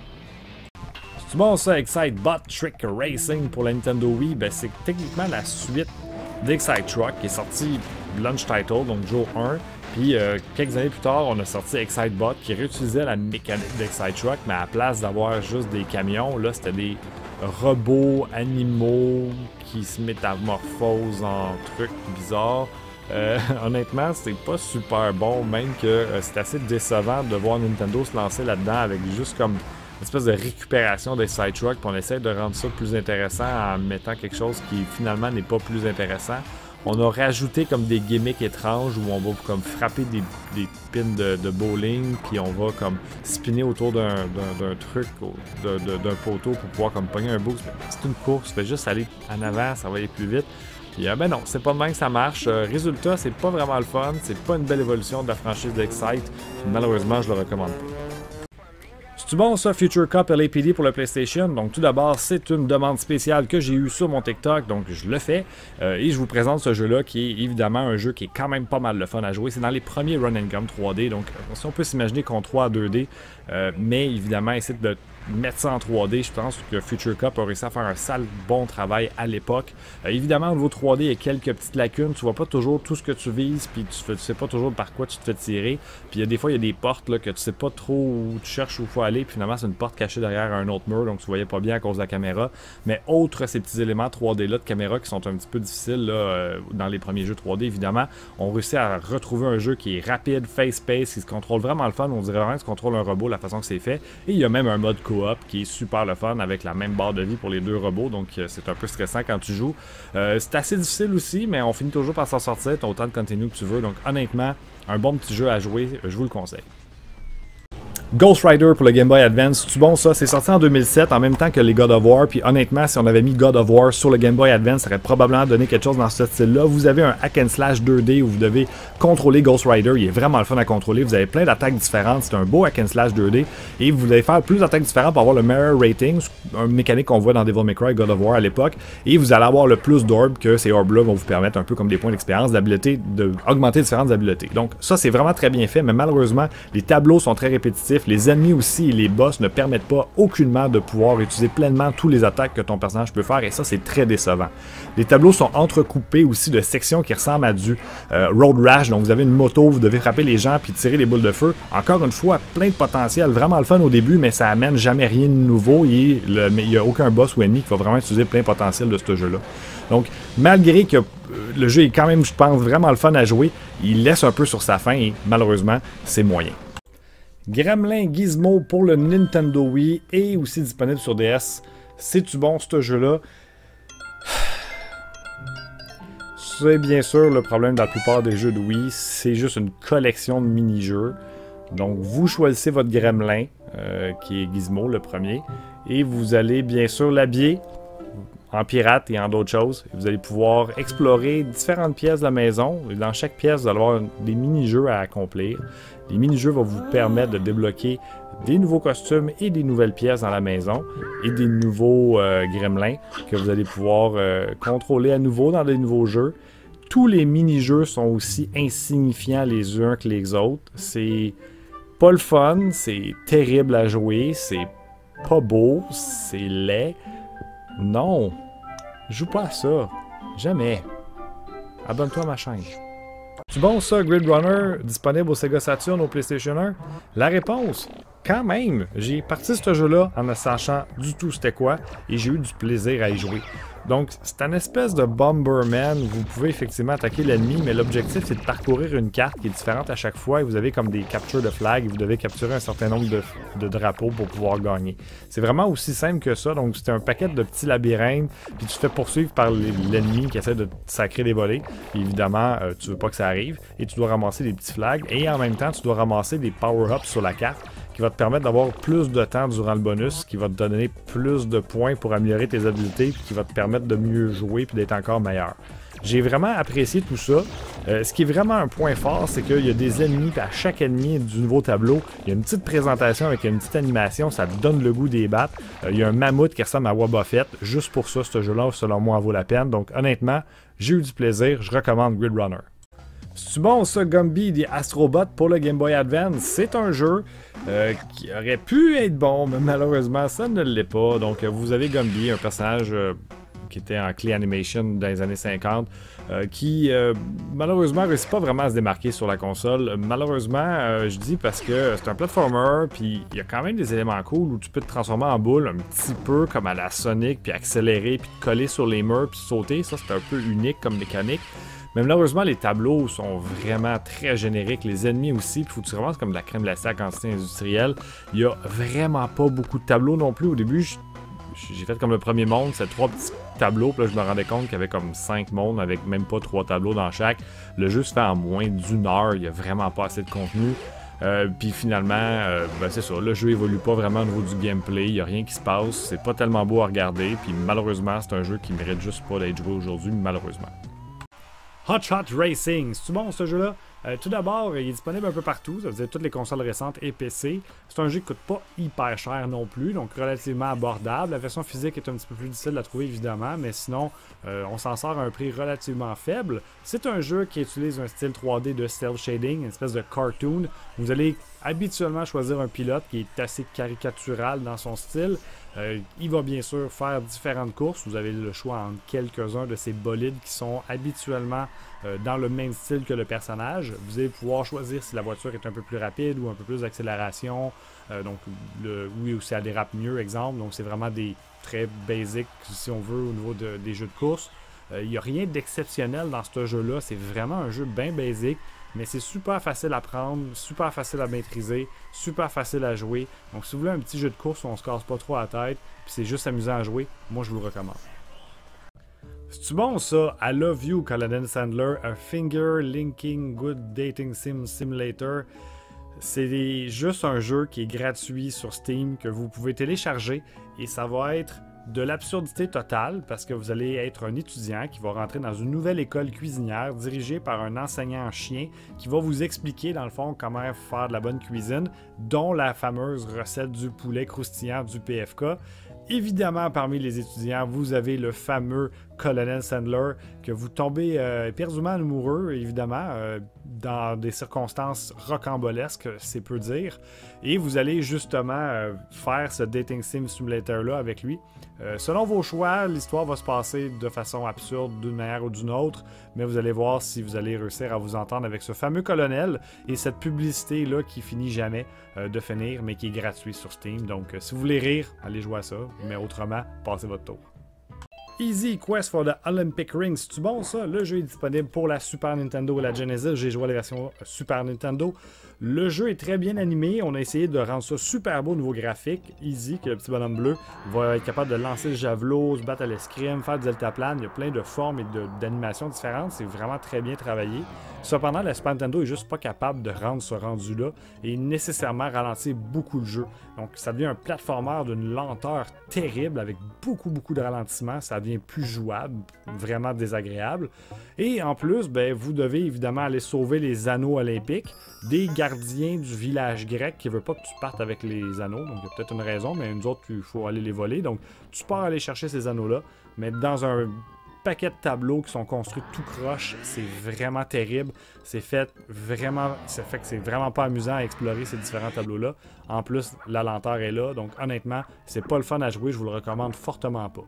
C'est bon ça, Excite Bot Trick Racing pour la Nintendo Wii, ben, c'est techniquement la suite d'Excite Truck qui est sorti launch title, donc jour un, Puis euh, quelques années plus tard, on a sorti Excitebot qui réutilisait la mécanique d'Excitruck, mais à la place d'avoir juste des camions, là c'était des robots animaux qui se métamorphosent en trucs bizarres. Euh, honnêtement, c'est pas super bon, même que euh, c'est assez décevant de voir Nintendo se lancer là-dedans avec juste comme une espèce de récupération des Excitruck, puis on essaie de rendre ça plus intéressant en mettant quelque chose qui finalement n'est pas plus intéressant. On a rajouté comme des gimmicks étranges où on va comme frapper des, des pins de, de bowling, puis on va comme spinner autour d'un truc, d'un poteau pour pouvoir comme pogner un boost. C'est une course, fait juste aller en avant, ça va aller plus vite. Puis euh, ben non, c'est pas de même que ça marche. Euh, résultat, c'est pas vraiment le fun, c'est pas une belle évolution de la franchise d'Excite. Malheureusement, je le recommande pas. C'est bon ça, Future Cup L A P D pour le PlayStation. Donc tout d'abord, c'est une demande spéciale que j'ai eue sur mon TikTok, donc je le fais. Euh, et je vous présente ce jeu-là qui est évidemment un jeu qui est quand même pas mal le fun à jouer. C'est dans les premiers Run and Gun trois D, donc si on peut s'imaginer qu'on trois à deux D, euh, mais évidemment essayer de mettre ça en trois D, je pense que Future Cup a réussi à faire un sale bon travail à l'époque. Euh, évidemment, au niveau trois D, il y a quelques petites lacunes. Tu vois pas toujours tout ce que tu vises, puis tu, fais, tu sais pas toujours par quoi tu te fais tirer. Puis il y a des fois, il y a des portes là, que tu sais pas trop où tu cherches où il faut aller. Puis finalement, c'est une porte cachée derrière un autre mur, donc tu voyais pas bien à cause de la caméra. Mais outre ces petits éléments trois D là de caméra qui sont un petit peu difficiles là, euh, dans les premiers jeux trois D, évidemment, on réussit à retrouver un jeu qui est rapide, face-pace, qui se contrôle vraiment le fun. On dirait vraiment que se contrôle un robot la façon que c'est fait. Et il y a même un mode coop qui est super le fun avec la même barre de vie pour les deux robots, donc euh, c'est un peu stressant quand tu joues. Euh, c'est assez difficile aussi, mais on finit toujours par s'en sortir. Tu as autant de contenu que tu veux, donc honnêtement, un bon petit jeu à jouer, je vous le conseille. Ghost Rider pour le Game Boy Advance, c'est bon ça? C'est sorti en deux mille sept en même temps que les God of War, puis honnêtement, si on avait mis God of War sur le Game Boy Advance, ça aurait probablement donné quelque chose dans ce style-là. Vous avez un hack and slash deux D où vous devez contrôler Ghost Rider, il est vraiment le fun à contrôler, vous avez plein d'attaques différentes, c'est un beau hack and slash deux D, et vous allez faire plus d'attaques différentes pour avoir le meilleur rating, une mécanique qu'on voit dans Devil May Cry, God of War à l'époque, et vous allez avoir le plus d'orbes que ces orbes-là vont vous permettre un peu comme des points d'expérience, d'habileté, d'augmenter différentes habiletés. Donc ça, c'est vraiment très bien fait, mais malheureusement, les tableaux sont très répétitifs, les ennemis aussi et les boss ne permettent pas aucunement de pouvoir utiliser pleinement tous les attaques que ton personnage peut faire, et ça, c'est très décevant. Les tableaux sont entrecoupés aussi de sections qui ressemblent à du euh, Road Rash, donc vous avez une moto, vous devez frapper les gens puis tirer les boules de feu. Encore une fois, plein de potentiel, vraiment le fun au début, mais ça amène jamais rien de nouveau et il n'y a aucun boss ou ennemi qui va vraiment utiliser plein de potentiel de ce jeu-là. Donc, malgré que euh, le jeu est quand même, je pense, vraiment le fun à jouer, il laisse un peu sur sa fin et malheureusement, c'est moyen. Gremlin Gizmo pour le Nintendo Wii est aussi disponible sur D S. C'est-tu bon ce jeu-là? C'est bien sûr le problème dans la plupart des jeux de Wii, c'est juste une collection de mini-jeux. Donc vous choisissez votre Gremlin, euh, qui est Gizmo le premier, et vous allez bien sûr l'habiller en pirate et en d'autres choses. Vous allez pouvoir explorer différentes pièces de la maison. Et dans chaque pièce, vous allez avoir des mini-jeux à accomplir. Les mini-jeux vont vous permettre de débloquer des nouveaux costumes et des nouvelles pièces dans la maison et des nouveaux euh, gremlins que vous allez pouvoir euh, contrôler à nouveau dans des nouveaux jeux. Tous les mini-jeux sont aussi insignifiants les uns que les autres. C'est pas le fun, c'est terrible à jouer, c'est pas beau, c'est laid. Non, joue pas à ça. Jamais. Abonne-toi à ma chaîne. C'est bon ça, Grid Runner, disponible au Sega Saturn, au PlayStation un? La réponse, quand même. J'ai parti ce jeu-là en ne sachant du tout c'était quoi et j'ai eu du plaisir à y jouer. Donc, c'est un espèce de Bomberman. Vous pouvez effectivement attaquer l'ennemi, mais l'objectif, c'est de parcourir une carte qui est différente à chaque fois et vous avez comme des captures de flag et vous devez capturer un certain nombre de, de drapeaux pour pouvoir gagner. C'est vraiment aussi simple que ça. Donc, c'est un paquet de petits labyrinthes, puis tu te fais poursuivre par l'ennemi qui essaie de te sacrer des volets. Puis, évidemment, euh, tu veux pas que ça arrive et tu dois ramasser des petits flags et en même temps, tu dois ramasser des power-ups sur la carte qui va te permettre d'avoir plus de temps durant le bonus, qui va te donner plus de points pour améliorer tes habiletés, puis qui va te permettre de mieux jouer puis d'être encore meilleur. J'ai vraiment apprécié tout ça. Euh, ce qui est vraiment un point fort, c'est qu'il y a des ennemis, puis à chaque ennemi du nouveau tableau, il y a une petite présentation avec une petite animation, ça te donne le goût des battre. Euh, il y a un mammouth qui ressemble à Wobba Fett. Juste pour ça, ce jeu-là, selon moi, en vaut la peine. Donc honnêtement, j'ai eu du plaisir, je recommande Grid Runner. C'est bon ça, Gumby des Astrobot pour le Game Boy Advance. C'est un jeu euh, qui aurait pu être bon, mais malheureusement ça ne l'est pas. Donc euh, vous avez Gumby, un personnage euh, qui était en clé animation dans les années cinquante. euh, qui euh, malheureusement ne réussit pas vraiment à se démarquer sur la console. Malheureusement, euh, je dis parce que c'est un platformer, puis il y a quand même des éléments cool où tu peux te transformer en boule un petit peu comme à la Sonic, puis accélérer, puis te coller sur les murs, puis sauter. Ça, c'est un peu unique comme mécanique. Mais malheureusement, les tableaux sont vraiment très génériques. Les ennemis aussi, puis faut que tu vraiment comme de la crème glacée à quantité industrielle. Il y a vraiment pas beaucoup de tableaux non plus. Au début, j'ai fait comme le premier monde, c'est trois petits tableaux, puis là je me rendais compte qu'il y avait comme cinq mondes avec même pas trois tableaux dans chaque. Le jeu se fait en moins d'une heure, il y a vraiment pas assez de contenu. Euh, puis finalement, euh, ben c'est ça, le jeu évolue pas vraiment au niveau du gameplay, il y a rien qui se passe, c'est pas tellement beau à regarder, puis malheureusement c'est un jeu qui mérite juste pas d'être joué aujourd'hui, malheureusement. Hot Shot Racing, c'est-tu bon ce jeu-là? Euh, tout d'abord, il est disponible un peu partout, ça veut dire toutes les consoles récentes et P C. C'est un jeu qui coûte pas hyper cher non plus, donc relativement abordable. La version physique est un petit peu plus difficile à trouver évidemment, mais sinon, euh, on s'en sort à un prix relativement faible. C'est un jeu qui utilise un style trois D de cel shading, une espèce de cartoon. Vous allez habituellement choisir un pilote qui est assez caricatural dans son style. Euh, il va bien sûr faire différentes courses. Vous avez le choix entre quelques-uns de ces bolides qui sont habituellement euh, dans le même style que le personnage. Vous allez pouvoir choisir si la voiture est un peu plus rapide ou un peu plus d'accélération. Euh, donc, le, oui, ou si elle dérape mieux, exemple. Donc, c'est vraiment des très basiques, si on veut, au niveau de, des jeux de course. Il n'y a rien d'exceptionnel dans ce jeu-là. C'est vraiment un jeu bien basique. Mais c'est super facile à prendre, super facile à maîtriser, super facile à jouer. Donc si vous voulez un petit jeu de course où on se casse pas trop la tête, puis c'est juste amusant à jouer, moi je vous le recommande. C'est-tu bon ça? I Love You, Colonel Sandler, a Finger Linking Good Dating Sim Simulator. C'est juste un jeu qui est gratuit sur Steam, que vous pouvez télécharger, et ça va être de l'absurdité totale parce que vous allez être un étudiant qui va rentrer dans une nouvelle école cuisinière dirigée par un enseignant en chien qui va vous expliquer dans le fond comment faire de la bonne cuisine, dont la fameuse recette du poulet croustillant du P F K. Évidemment, parmi les étudiants, vous avez le fameux Colonel Sandler, que vous tombez euh, éperdument amoureux, évidemment, euh, dans des circonstances rocambolesques, c'est peu dire. Et vous allez justement euh, faire ce Dating Sim Simulator-là avec lui. Euh, selon vos choix, l'histoire va se passer de façon absurde d'une manière ou d'une autre, mais vous allez voir si vous allez réussir à vous entendre avec ce fameux colonel et cette publicité-là qui finit jamais euh, de finir, mais qui est gratuit sur Steam. Donc, euh, si vous voulez rire, allez jouer à ça, mais autrement, passez votre tour. Easy Quest for the Olympic Ring, c'est-tu bon ça? Le jeu est disponible pour la Super Nintendo et la Genesis. J'ai joué à la version Super Nintendo. Le jeu est très bien animé. On a essayé de rendre ça super beau au niveau graphique. Easy, que le petit bonhomme bleu va être capable de lancer le javelot, se battre à l'escrime, faire du deltaplane. Il y a plein de formes et d'animations différentes. C'est vraiment très bien travaillé. Cependant, la Super Nintendo est juste pas capable de rendre ce rendu-là et nécessairement ralentir beaucoup le jeu. Donc, ça devient un platformer d'une lenteur terrible avec beaucoup, beaucoup de ralentissement. Ça devient plus jouable, vraiment désagréable. Et en plus, ben, vous devez évidemment aller sauver les anneaux olympiques des gardiens du village grec qui ne veut pas que tu partes avec les anneaux. Donc, il y a peut-être une raison, mais nous autres, il faut aller les voler. Donc, tu pars aller chercher ces anneaux-là, mais dans un paquet de tableaux qui sont construits tout croche. C'est vraiment terrible. C'est fait vraiment... Ça fait que c'est vraiment pas amusant à explorer ces différents tableaux-là. En plus, la lenteur est là. Donc, honnêtement, c'est pas le fun à jouer. Je vous le recommande fortement pas.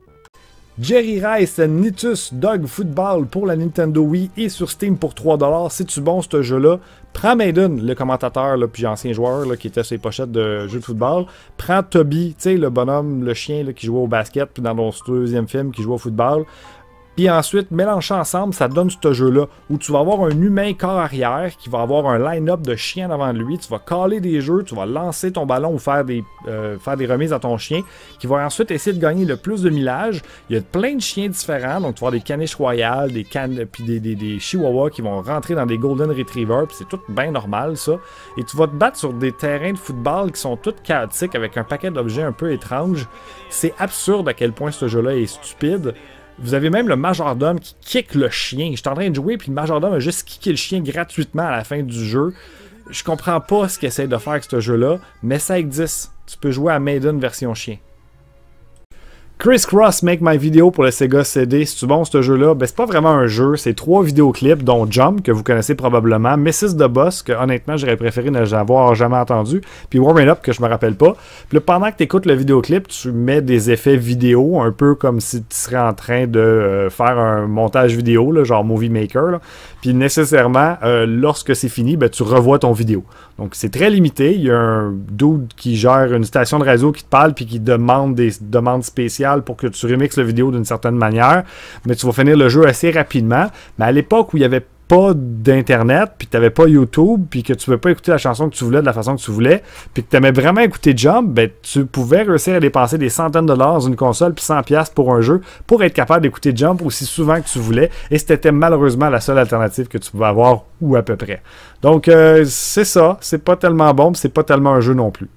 Jerry Rice Nitus Dog Football pour la Nintendo Wii et sur Steam pour trois dollars. C'est-tu bon ce jeu-là? Prends Maiden, le commentateur là, puis ancien joueur là, qui était sur les pochettes de jeux de football. Prends Toby, tu sais, le bonhomme, le chien là, qui jouait au basket, puis dans son deuxième film qui jouait au football. Puis ensuite, mélange ensemble, ça donne ce jeu-là où tu vas avoir un humain corps arrière qui va avoir un line-up de chiens devant lui. Tu vas caler des jeux, tu vas lancer ton ballon ou faire des, euh, faire des remises à ton chien qui va ensuite essayer de gagner le plus de millage. Il y a plein de chiens différents, donc tu vas avoir des caniches royales, des can puis des, des, des chihuahuas qui vont rentrer dans des golden retrievers, puis c'est tout bien normal ça. Et tu vas te battre sur des terrains de football qui sont tous chaotiques avec un paquet d'objets un peu étranges. C'est absurde à quel point ce jeu-là est stupide. Vous avez même le majordome qui kick le chien. Je suis en train de jouer, puis le majordome a juste kické le chien gratuitement à la fin du jeu. Je comprends pas ce qu'il essaie de faire avec ce jeu-là, mais ça existe. Tu peux jouer à Maiden version chien. Criss Cross Make My Video pour le Sega C D, c'est-tu bon ce jeu-là? Ben c'est pas vraiment un jeu, c'est trois vidéoclips, dont Jump, que vous connaissez probablement, missus The Boss, que honnêtement j'aurais préféré ne l'avoir jamais entendu, puis Warming Up, que je me rappelle pas. Puis là, pendant que tu écoutes le vidéoclip, tu mets des effets vidéo, un peu comme si tu serais en train de euh, faire un montage vidéo, là, genre Movie Maker, là. Puis nécessairement, euh, lorsque c'est fini, ben, tu revois ton vidéo. Donc c'est très limité, il y a un dude qui gère une station de radio qui te parle, puis qui demande des demandes spéciales pour que tu remixes la vidéo d'une certaine manière, mais tu vas finir le jeu assez rapidement. Mais à l'époque où il n'y avait pas d'internet, puis tu n'avais pas YouTube, puis que tu ne pouvais pas écouter la chanson que tu voulais de la façon que tu voulais, puis que tu aimais vraiment écouter Jump, ben, tu pouvais réussir à dépenser des centaines de dollars dans une console, puis cent dollars pour un jeu, pour être capable d'écouter Jump aussi souvent que tu voulais, et c'était malheureusement la seule alternative que tu pouvais avoir, ou à peu près. Donc euh, c'est ça, c'est pas tellement bon, puis c'est pas tellement un jeu non plus.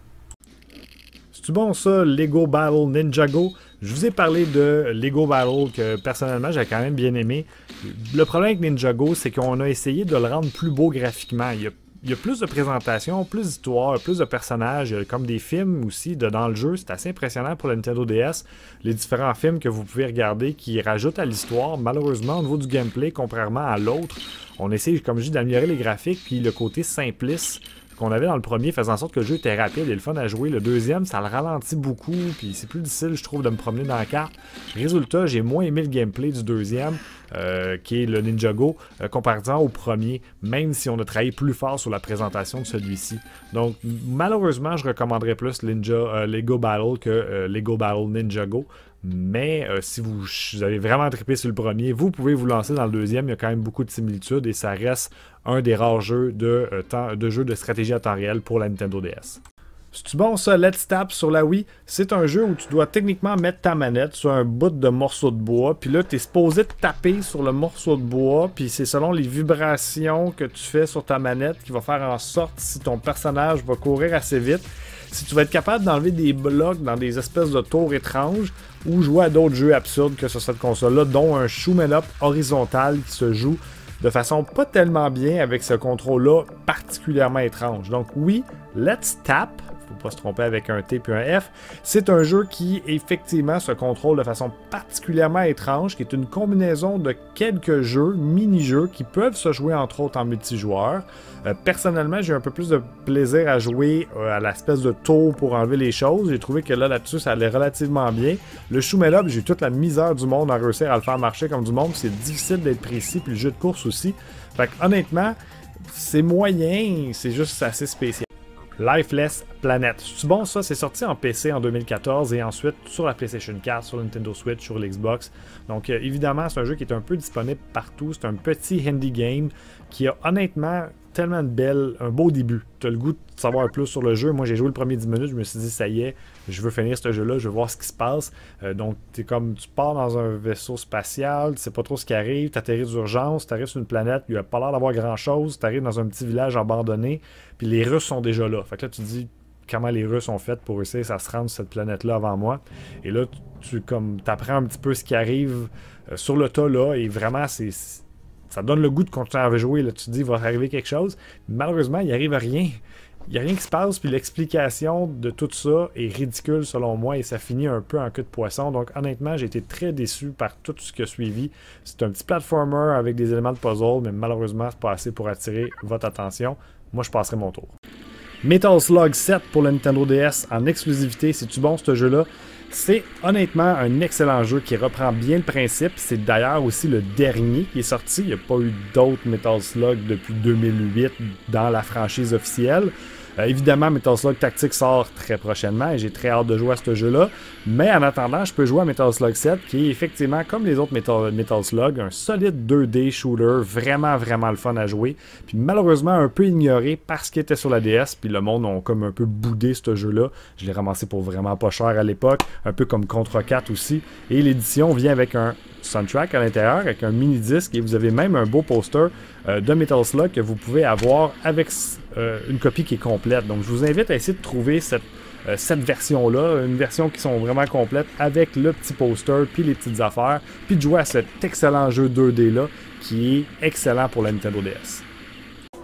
C'est bon ça, Lego Battle Ninjago? Je vous ai parlé de Lego Battle que personnellement j'ai quand même bien aimé. Le problème avec Ninjago, c'est qu'on a essayé de le rendre plus beau graphiquement. Il y a, il y a plus de présentations, plus d'histoires, plus de personnages, comme des films aussi de, dans le jeu. C'est assez impressionnant pour la Nintendo D S. Les différents films que vous pouvez regarder qui rajoutent à l'histoire. Malheureusement, au niveau du gameplay, contrairement à l'autre, on essaie, comme je dis, d'améliorer les graphiques, puis le côté simpliste qu'on avait dans le premier faisait en sorte que le jeu était rapide et le fun à jouer. Le deuxième, ça le ralentit beaucoup, puis c'est plus difficile, je trouve, de me promener dans la carte. Résultat, j'ai moins aimé le gameplay du deuxième, euh, qui est le Ninjago, euh, comparativement au premier, même si on a travaillé plus fort sur la présentation de celui-ci. Donc, malheureusement, je recommanderais plus Ninja, euh, Lego Battle que euh, Lego Battle Ninjago. Mais euh, si vous, vous avez vraiment trippé sur le premier, vous pouvez vous lancer dans le deuxième. Il y a quand même beaucoup de similitudes et ça reste un des rares jeux de, euh, temps, de jeux de stratégie à temps réel pour la Nintendo D S. C'est-tu bon ça, Let's Tap sur la Wii? C'est un jeu où tu dois techniquement mettre ta manette sur un bout de morceau de bois, puis là tu es supposé taper sur le morceau de bois, puis c'est selon les vibrations que tu fais sur ta manette qui va faire en sorte si ton personnage va courir assez vite, si tu vas être capable d'enlever des blocs dans des espèces de tours étranges, ou jouer à d'autres jeux absurdes que sur cette console-là, dont un shoot 'em up horizontal qui se joue de façon pas tellement bien avec ce contrôle-là particulièrement étrange. Donc oui, Let's Tap, faut pas se tromper avec un T puis un F, c'est un jeu qui effectivement se contrôle de façon particulièrement étrange, qui est une combinaison de quelques jeux, mini-jeux, qui peuvent se jouer entre autres en multijoueur. Euh, personnellement, j'ai un peu plus de plaisir à jouer euh, à l'espèce de tour pour enlever les choses. J'ai trouvé que là, là-dessus, ça allait relativement bien. Le shoot 'em up, j'ai eu toute la misère du monde à réussir à le faire marcher comme du monde. C'est difficile d'être précis, puis le jeu de course aussi. Fait que honnêtement, c'est moyen, c'est juste assez spécial. Lifeless Planet. C'est bon ça? C'est sorti en P C en deux mille quatorze et ensuite sur la PlayStation quatre, sur la Nintendo Switch, sur l'Xbox. Donc euh, évidemment, c'est un jeu qui est un peu disponible partout. C'est un petit indie game qui a honnêtement tellement de belles, un beau début. Tu as le goût de savoir plus sur le jeu. Moi, j'ai joué le premier dix minutes, je me suis dit, ça y est, je veux finir ce jeu-là, je veux voir ce qui se passe. Euh, donc, es comme, tu pars dans un vaisseau spatial, tu sais pas trop ce qui arrive, tu atterris d'urgence, tu arrives sur une planète, il n'y a pas l'air d'avoir grand-chose, tu arrives dans un petit village abandonné, puis les Russes sont déjà là. Fait que là, tu te dis, comment les Russes ont fait pour réussir à se rendre sur cette planète-là avant moi. Et là, tu comme, apprends un petit peu ce qui arrive euh, sur le tas, là, et vraiment, c'est... ça donne le goût de continuer à jouer. Là, tu te dis, il va arriver quelque chose. Malheureusement, il arrive à rien. Il n'y a rien qui se passe, puis l'explication de tout ça est ridicule selon moi, et ça finit un peu en queue de poisson. Donc honnêtement, j'ai été très déçu par tout ce qui a suivi. C'est un petit platformer avec des éléments de puzzle, mais malheureusement, c'est pas assez pour attirer votre attention. Moi, je passerai mon tour. Metal Slug sept pour la Nintendo D S en exclusivité. C'est-tu bon ce jeu-là? C'est honnêtement un excellent jeu qui reprend bien le principe. C'est d'ailleurs aussi le dernier qui est sorti. Il n'y a pas eu d'autres Metal Slug depuis deux mille huit dans la franchise officielle. Euh, évidemment, Metal Slug Tactics sort très prochainement et j'ai très hâte de jouer à ce jeu-là. Mais en attendant, je peux jouer à Metal Slug sept qui est effectivement, comme les autres Metal, Metal Slug, un solide deux D shooter, vraiment, vraiment le fun à jouer. Puis malheureusement, un peu ignoré parce qu'il était sur la D S, puis le monde a comme un peu boudé ce jeu-là. Je l'ai ramassé pour vraiment pas cher à l'époque, un peu comme Contra quatre aussi. Et l'édition vient avec un soundtrack à l'intérieur, avec un mini-disque, et vous avez même un beau poster euh, de Metal Slug que vous pouvez avoir avec euh, une copie qui est complète. Donc je vous invite à essayer de trouver cette, euh, cette version-là, une version qui sont vraiment complète avec le petit poster, puis les petites affaires, puis de jouer à cet excellent jeu deux D-là qui est excellent pour la Nintendo D S.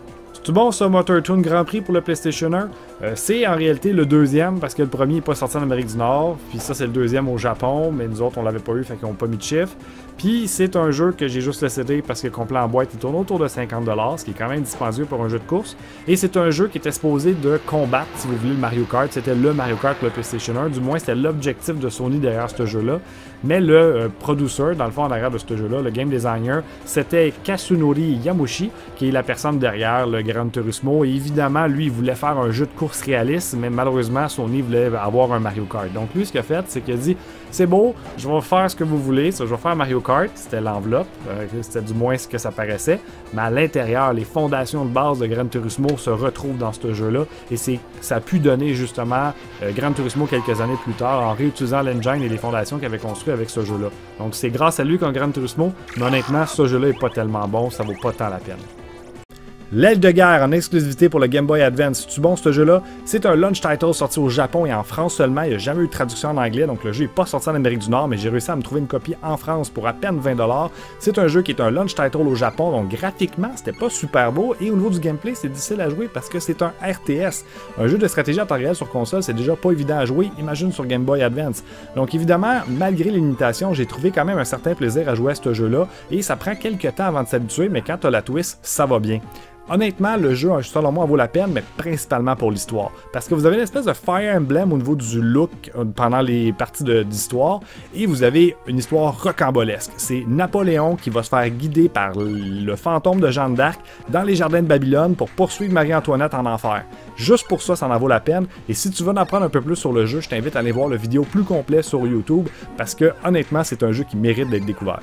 C'est-tu bon ça, Motor Toon Grand Prix pour le PlayStation un? Euh, c'est en réalité le deuxième parce que le premier n'est pas sorti en Amérique du Nord. Puis ça, c'est le deuxième au Japon, mais nous autres, on l'avait pas eu, fait qu'ils n'ont pas mis de chiffre. Puis c'est un jeu que j'ai juste laissé dire parce que complet en boîte, il tourne autour de cinquante dollars, ce qui est quand même dispendieux pour un jeu de course. Et c'est un jeu qui était supposé de combattre, si vous voulez, le Mario Kart. C'était le Mario Kart pour le PlayStation un, du moins c'était l'objectif de Sony derrière ce jeu-là. Mais le euh, producer, dans le fond, en arrière de ce jeu-là, le game designer, c'était Kasunori Yamushi, qui est la personne derrière le Gran Turismo. Et évidemment, lui, il voulait faire un jeu de course réaliste, mais malheureusement, Sony voulait avoir un Mario Kart. Donc lui, ce qu'il a fait, c'est qu'il a dit « C'est beau, je vais faire ce que vous voulez, ça, je vais faire Mario Kart. » C'était l'enveloppe, euh, c'était du moins ce que ça paraissait. Mais à l'intérieur, les fondations de base de Gran Turismo se retrouvent dans ce jeu-là. Et c'est, ça a pu donner justement euh, Gran Turismo quelques années plus tard en réutilisant l'engine et les fondations qu'il avait construites avec ce jeu-là. Donc c'est grâce à lui qu'un Gran Turismo, mais honnêtement, ce jeu-là est pas tellement bon, ça vaut pas tant la peine. L'aile de guerre en exclusivité pour le Game Boy Advance. C'est-tu bon ce jeu-là? C'est un launch title sorti au Japon et en France seulement. Il n'y a jamais eu de traduction en anglais, donc le jeu n'est pas sorti en Amérique du Nord, mais j'ai réussi à me trouver une copie en France pour à peine vingt dollars. C'est un jeu qui est un launch title au Japon, donc graphiquement, c'était pas super beau. Et au niveau du gameplay, c'est difficile à jouer parce que c'est un R T S. Un jeu de stratégie en temps réel sur console, c'est déjà pas évident à jouer, imagine sur Game Boy Advance. Donc évidemment, malgré les limitations, j'ai trouvé quand même un certain plaisir à jouer à ce jeu-là. Et ça prend quelques temps avant de s'habituer, mais quand tu as la twist, ça va bien. Honnêtement, le jeu, selon moi, vaut la peine, mais principalement pour l'histoire. Parce que vous avez une espèce de Fire Emblem au niveau du look pendant les parties d'histoire, et vous avez une histoire rocambolesque. C'est Napoléon qui va se faire guider par le fantôme de Jeanne d'Arc dans les jardins de Babylone pour poursuivre Marie-Antoinette en enfer. Juste pour ça, ça en vaut la peine. Et si tu veux en apprendre un peu plus sur le jeu, je t'invite à aller voir le vidéo plus complet sur YouTube, parce que honnêtement, c'est un jeu qui mérite d'être découvert.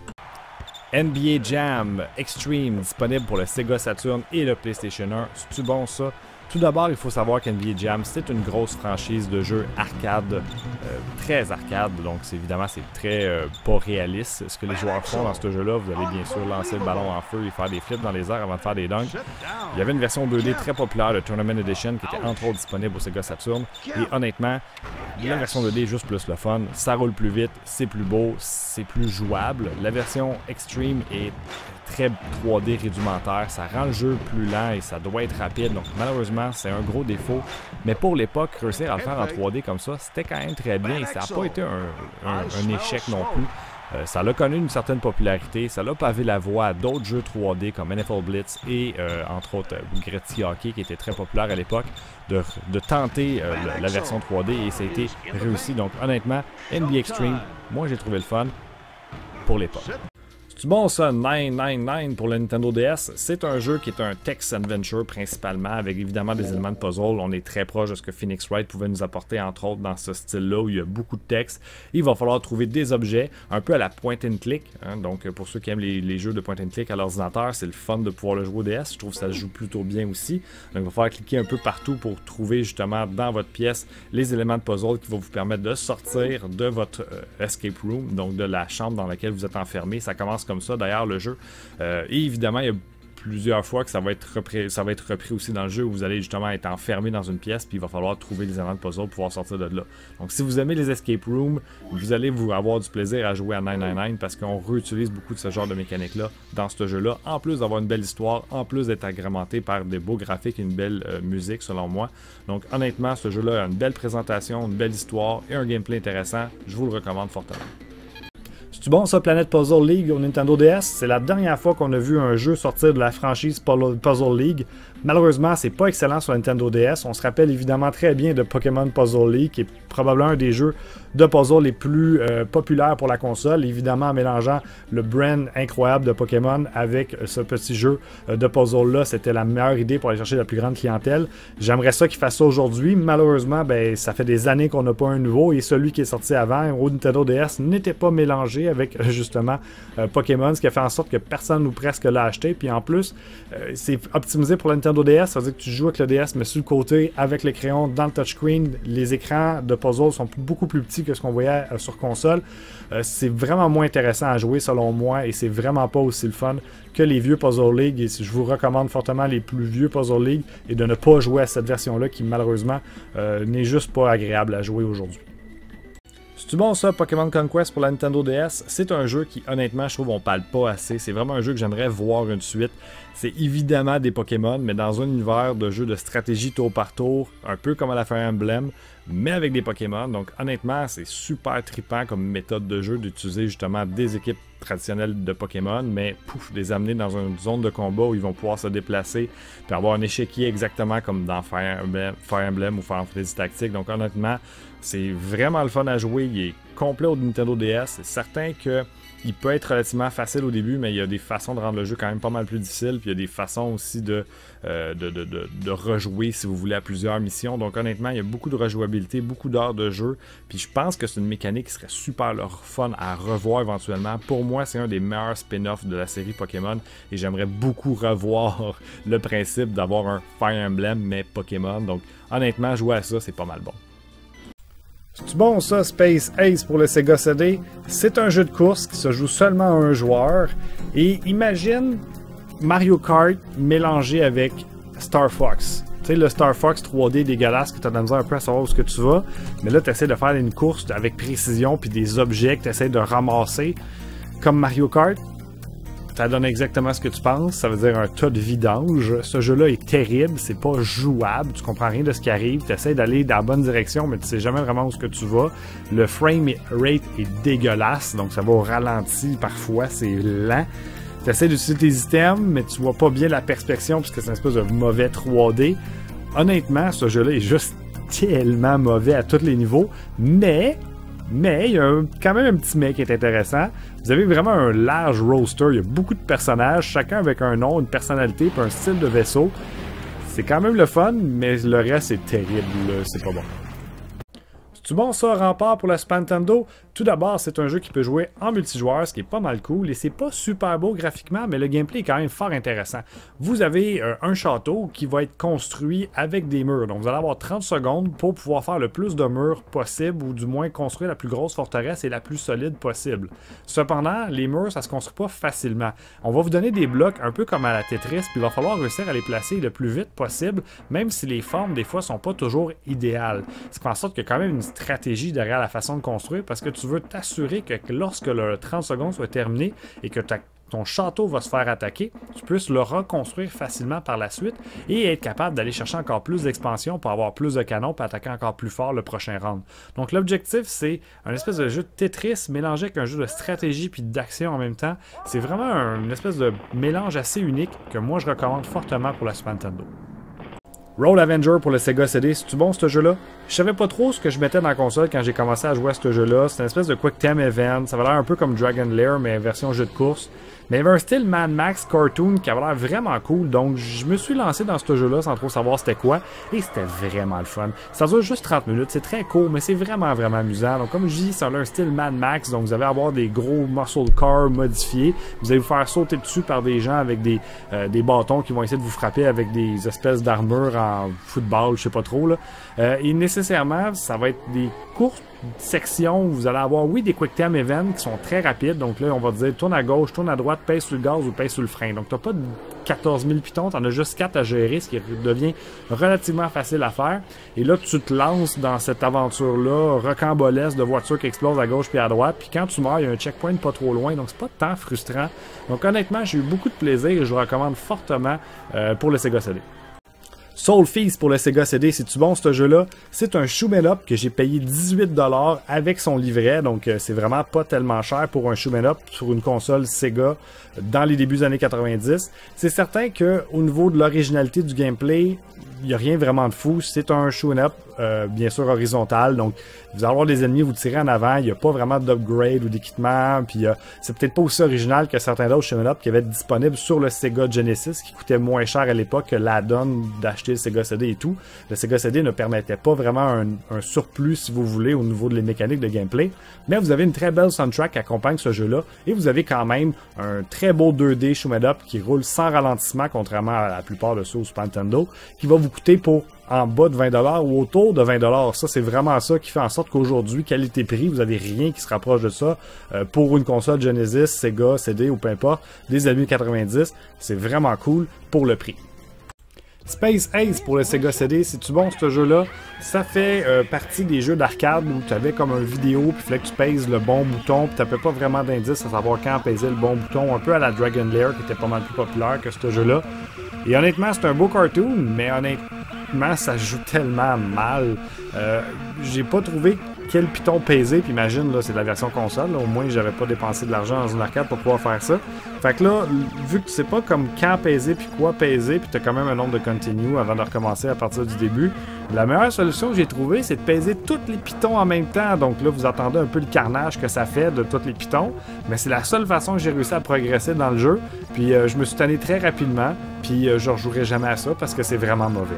N B A Jam Extreme, disponible pour le Sega Saturn et le PlayStation un. C'est-tu bon ça? Tout d'abord, il faut savoir qu'N B A Jam, c'est une grosse franchise de jeux arcade, euh, très arcade, donc évidemment c'est très euh, pas réaliste ce que les joueurs font dans ce jeu-là. Vous allez bien sûr lancer le ballon en feu et faire des flips dans les airs avant de faire des dunks. Il y avait une version deux D très populaire, le Tournament Edition, qui était entre autres disponible au Sega Saturn, et honnêtement, la version deux D est juste plus le fun, ça roule plus vite, c'est plus beau, c'est plus jouable. La version Extreme est très trois D rudimentaire, ça rend le jeu plus lent et ça doit être rapide, donc malheureusement c'est un gros défaut, mais pour l'époque, réussir à le faire en trois D comme ça, c'était quand même très bien et ça n'a pas été un, un, un échec non plus. Euh, ça a connu une certaine popularité, ça a pavé la voie à d'autres jeux trois D comme N F L Blitz et euh, entre autres Gretzky Hockey qui était très populaire à l'époque, de, de tenter euh, la, la version trois D et ça a été réussi, donc honnêtement, N B A Extreme, moi j'ai trouvé le fun pour l'époque. C'est bon ça, neuf cent quatre-vingt-dix-neuf pour le Nintendo D S, c'est un jeu qui est un text adventure principalement, avec évidemment des éléments de puzzle. On est très proche de ce que Phoenix Wright pouvait nous apporter, entre autres dans ce style-là, où il y a beaucoup de texte. Il va falloir trouver des objets, un peu à la point and click, hein, donc pour ceux qui aiment les, les jeux de point and click à l'ordinateur, c'est le fun de pouvoir le jouer au D S, je trouve que ça se joue plutôt bien aussi. Donc il va falloir cliquer un peu partout pour trouver justement dans votre pièce les éléments de puzzle qui vont vous permettre de sortir de votre euh, escape room, donc de la chambre dans laquelle vous êtes enfermé. Ça commence comme ça d'ailleurs le jeu. Euh, et évidemment, il y a plusieurs fois que ça va être repris, ça va être repris aussi dans le jeu où vous allez justement être enfermé dans une pièce puis il va falloir trouver des éléments de puzzle pour pouvoir sortir de là. Donc si vous aimez les escape rooms, vous allez vous avoir du plaisir à jouer à neuf cent quatre-vingt-dix-neuf parce qu'on réutilise beaucoup de ce genre de mécanique là dans ce jeu-là, en plus d'avoir une belle histoire, en plus d'être agrémenté par des beaux graphiques et une belle euh, musique selon moi. Donc honnêtement, ce jeu-là a une belle présentation, une belle histoire et un gameplay intéressant. Je vous le recommande fortement. C'est bon ça, Planet Puzzle League au Nintendo D S? C'est la dernière fois qu'on a vu un jeu sortir de la franchise Puzzle League. Malheureusement, c'est pas excellent sur Nintendo D S. On se rappelle évidemment très bien de Pokémon Puzzle League, qui est probablement un des jeux de puzzle les plus euh, populaires pour la console, évidemment en mélangeant le brand incroyable de Pokémon avec ce petit jeu euh, de puzzle-là. C'était la meilleure idée pour aller chercher la plus grande clientèle. J'aimerais ça qu'ils fassent ça aujourd'hui. Malheureusement, ben, ça fait des années qu'on n'a pas un nouveau et celui qui est sorti avant au Nintendo D S n'était pas mélangé avec justement euh, Pokémon, ce qui a fait en sorte que personne ou presque l'a acheté. Puis en plus, euh, c'est optimisé pour le Nintendo D S, ça veut dire que tu joues avec le D S mais sur le côté avec le crayon dans le touchscreen. Les écrans de puzzle sont beaucoup plus petits que ce qu'on voyait euh, sur console. Euh, c'est vraiment moins intéressant à jouer selon moi et c'est vraiment pas aussi le fun que les vieux Puzzle League. Et je vous recommande fortement les plus vieux Puzzle League et de ne pas jouer à cette version-là qui malheureusement euh, n'est juste pas agréable à jouer aujourd'hui. C'est bon ça, Pokémon Conquest pour la Nintendo D S? C'est un jeu qui, honnêtement, je trouve on parle pas assez. C'est vraiment un jeu que j'aimerais voir une suite. C'est évidemment des Pokémon, mais dans un univers de jeu de stratégie tour par tour, un peu comme à la Fire Emblem, mais avec des Pokémon. Donc honnêtement, c'est super trippant comme méthode de jeu d'utiliser justement des équipes traditionnelles de Pokémon, mais pouf, les amener dans une zone de combat où ils vont pouvoir se déplacer, puis avoir un échiquier exactement comme dans Fire Emblem, Fire Emblem ou Final Fantasy Tactics. Donc honnêtement, c'est vraiment le fun à jouer. Il est complet au Nintendo D S. C'est certain que il peut être relativement facile au début, mais il y a des façons de rendre le jeu quand même pas mal plus difficile. Puis il y a des façons aussi de, euh, de, de, de, de rejouer, si vous voulez, à plusieurs missions. Donc honnêtement, il y a beaucoup de rejouabilité, beaucoup d'heures de jeu. Puis je pense que c'est une mécanique qui serait super fun à revoir éventuellement. Pour moi, c'est un des meilleurs spin-offs de la série Pokémon. Et j'aimerais beaucoup revoir le principe d'avoir un Fire Emblem, mais Pokémon. Donc honnêtement, jouer à ça, c'est pas mal bon. C'est bon ça, Space Ace pour le Sega C D? C'est un jeu de course qui se joue seulement à un joueur. Et imagine Mario Kart mélangé avec Star Fox. Tu sais, le Star Fox trois D dégueulasse que tu as de la misère un peu à savoir où est-ce que tu vas. Mais là, tu essaies de faire une course avec précision puis des objets que tu essaies de ramasser. Comme Mario Kart, ça donne exactement ce que tu penses, ça veut dire un tas de vidange. Ce jeu-là est terrible, c'est pas jouable, tu comprends rien de ce qui arrive, tu essaies d'aller dans la bonne direction, mais tu sais jamais vraiment où ce que tu vas. Le frame rate est dégueulasse, donc ça va au ralenti parfois, c'est lent. Tu essaies d'utiliser tes items, mais tu vois pas bien la perspective puisque c'est une espèce de mauvais trois D. Honnêtement, ce jeu-là est juste tellement mauvais à tous les niveaux, mais... Mais il y a un, quand même un petit mais qui est intéressant. Vous avez vraiment un large roster. Il y a beaucoup de personnages, chacun avec un nom, une personnalité et un style de vaisseau. C'est quand même le fun, mais le reste c'est terrible. C'est pas bon. C'est bon ça, Rempart pour la Super Nintendo? Tout d'abord, c'est un jeu qui peut jouer en multijoueur, ce qui est pas mal cool, et c'est pas super beau graphiquement, mais le gameplay est quand même fort intéressant. Vous avez euh, un château qui va être construit avec des murs, donc vous allez avoir trente secondes pour pouvoir faire le plus de murs possible, ou du moins construire la plus grosse forteresse et la plus solide possible. Cependant, les murs, ça se construit pas facilement. On va vous donner des blocs un peu comme à la Tetris, puis il va falloir réussir à les placer le plus vite possible, même si les formes, des fois, sont pas toujours idéales. Ce qui fait en sorte qu'il y a quand même une stratégie derrière la façon de construire parce que tu veux t'assurer que lorsque le trente secondes soit terminé et que ta, ton château va se faire attaquer, tu puisses le reconstruire facilement par la suite et être capable d'aller chercher encore plus d'expansion pour avoir plus de canons et attaquer encore plus fort le prochain round. Donc l'objectif, c'est un espèce de jeu de Tetris mélangé avec un jeu de stratégie puis d'action en même temps. C'est vraiment un, une espèce de mélange assez unique que moi je recommande fortement pour la Super Nintendo. Roll Avenger pour le Sega C D, c'est-tu bon ce jeu-là? Je savais pas trop ce que je mettais dans la console quand j'ai commencé à jouer à ce jeu-là. C'est une espèce de Quick Time Event, ça avait l'air un peu comme Dragon Lair, mais version jeu de course. Mais il y avait un style Mad Max cartoon qui avait l'air vraiment cool, donc je me suis lancé dans ce jeu-là sans trop savoir c'était quoi, et c'était vraiment le fun. Ça dure juste trente minutes, c'est très court, mais c'est vraiment vraiment amusant. Donc comme je dis, ça a un style Mad Max, donc vous allez avoir des gros muscle cars modifiés, vous allez vous faire sauter dessus par des gens avec des, euh, des bâtons qui vont essayer de vous frapper avec des espèces d'armures en football, je sais pas trop là. Euh, et nécessairement, ça va être des courtes sections où vous allez avoir, oui, des Quick Time Events qui sont très rapides. Donc là, on va dire, tourne à gauche, tourne à droite, pèse sur le gaz ou pèse sur le frein. Donc t'as pas de quatorze mille pitons, t'en as juste quatre à gérer, ce qui devient relativement facile à faire. Et là, tu te lances dans cette aventure-là, rocambolesque de voitures qui explosent à gauche puis à droite. Puis quand tu meurs, il y a un checkpoint pas trop loin, donc c'est pas tant frustrant. Donc honnêtement, j'ai eu beaucoup de plaisir et je le recommande fortement euh, pour le Sega C D. Soul Feast pour le Sega C D, c'est-tu bon ce jeu-là? C'est un shoot 'em up que j'ai payé dix-huit dollars avec son livret, donc euh, c'est vraiment pas tellement cher pour un shoot 'em up sur une console Sega dans les débuts des années quatre-vingt-dix. C'est certain que au niveau de l'originalité du gameplay, il n'y a rien vraiment de fou. C'est un shoot 'em up, euh, bien sûr horizontal, donc vous allez avoir des ennemis, vous tirez en avant, il n'y a pas vraiment d'upgrade ou d'équipement, puis euh, c'est peut-être pas aussi original que certains d'autres shoot 'em up qui avaient disponibles sur le Sega Genesis, qui coûtait moins cher à l'époque que l'add-on d'acheter le Sega C D et tout. Le Sega C D ne permettait pas vraiment un, un surplus, si vous voulez, au niveau de les mécaniques de gameplay, mais vous avez une très belle soundtrack qui accompagne ce jeu-là, et vous avez quand même un très beau deux D shoot 'em up qui roule sans ralentissement, contrairement à la plupart de ceux au Super Nintendo, qui va vous coûter pour en bas de vingt dollars ou autour de vingt dollars. Ça, c'est vraiment ça qui fait en sorte qu'aujourd'hui, qualité-prix, vous avez rien qui se rapproche de ça. Euh, pour une console Genesis, Sega, C D ou peu importe, des années quatre-vingt-dix, c'est vraiment cool pour le prix. Space Ace pour le Sega C D, c'est-tu bon ce jeu-là? Ça fait euh, partie des jeux d'arcade où tu avais comme un vidéo, puis il fallait que tu pèses le bon bouton, puis tu n'avais pas vraiment d'indice à savoir quand peser le bon bouton, un peu à la Dragon Lair qui était pas mal plus populaire que ce jeu-là. Et honnêtement, c'est un beau cartoon, mais honnêtement, ça joue tellement mal. Euh, j'ai pas trouvé quel piton peser, puis imagine, là, c'est de la version console, là, au moins j'avais pas dépensé de l'argent dans une arcade pour pouvoir faire ça. Fait que là, vu que tu sais pas comme quand peser puis quoi peser, puis t'as quand même un nombre de continue avant de recommencer à partir du début, la meilleure solution que j'ai trouvée, c'est de peser tous les pitons en même temps. Donc là, vous entendez un peu le carnage que ça fait de tous les pitons, mais c'est la seule façon que j'ai réussi à progresser dans le jeu, puis euh, je me suis tanné très rapidement, puis euh, je rejouerai jamais à ça parce que c'est vraiment mauvais.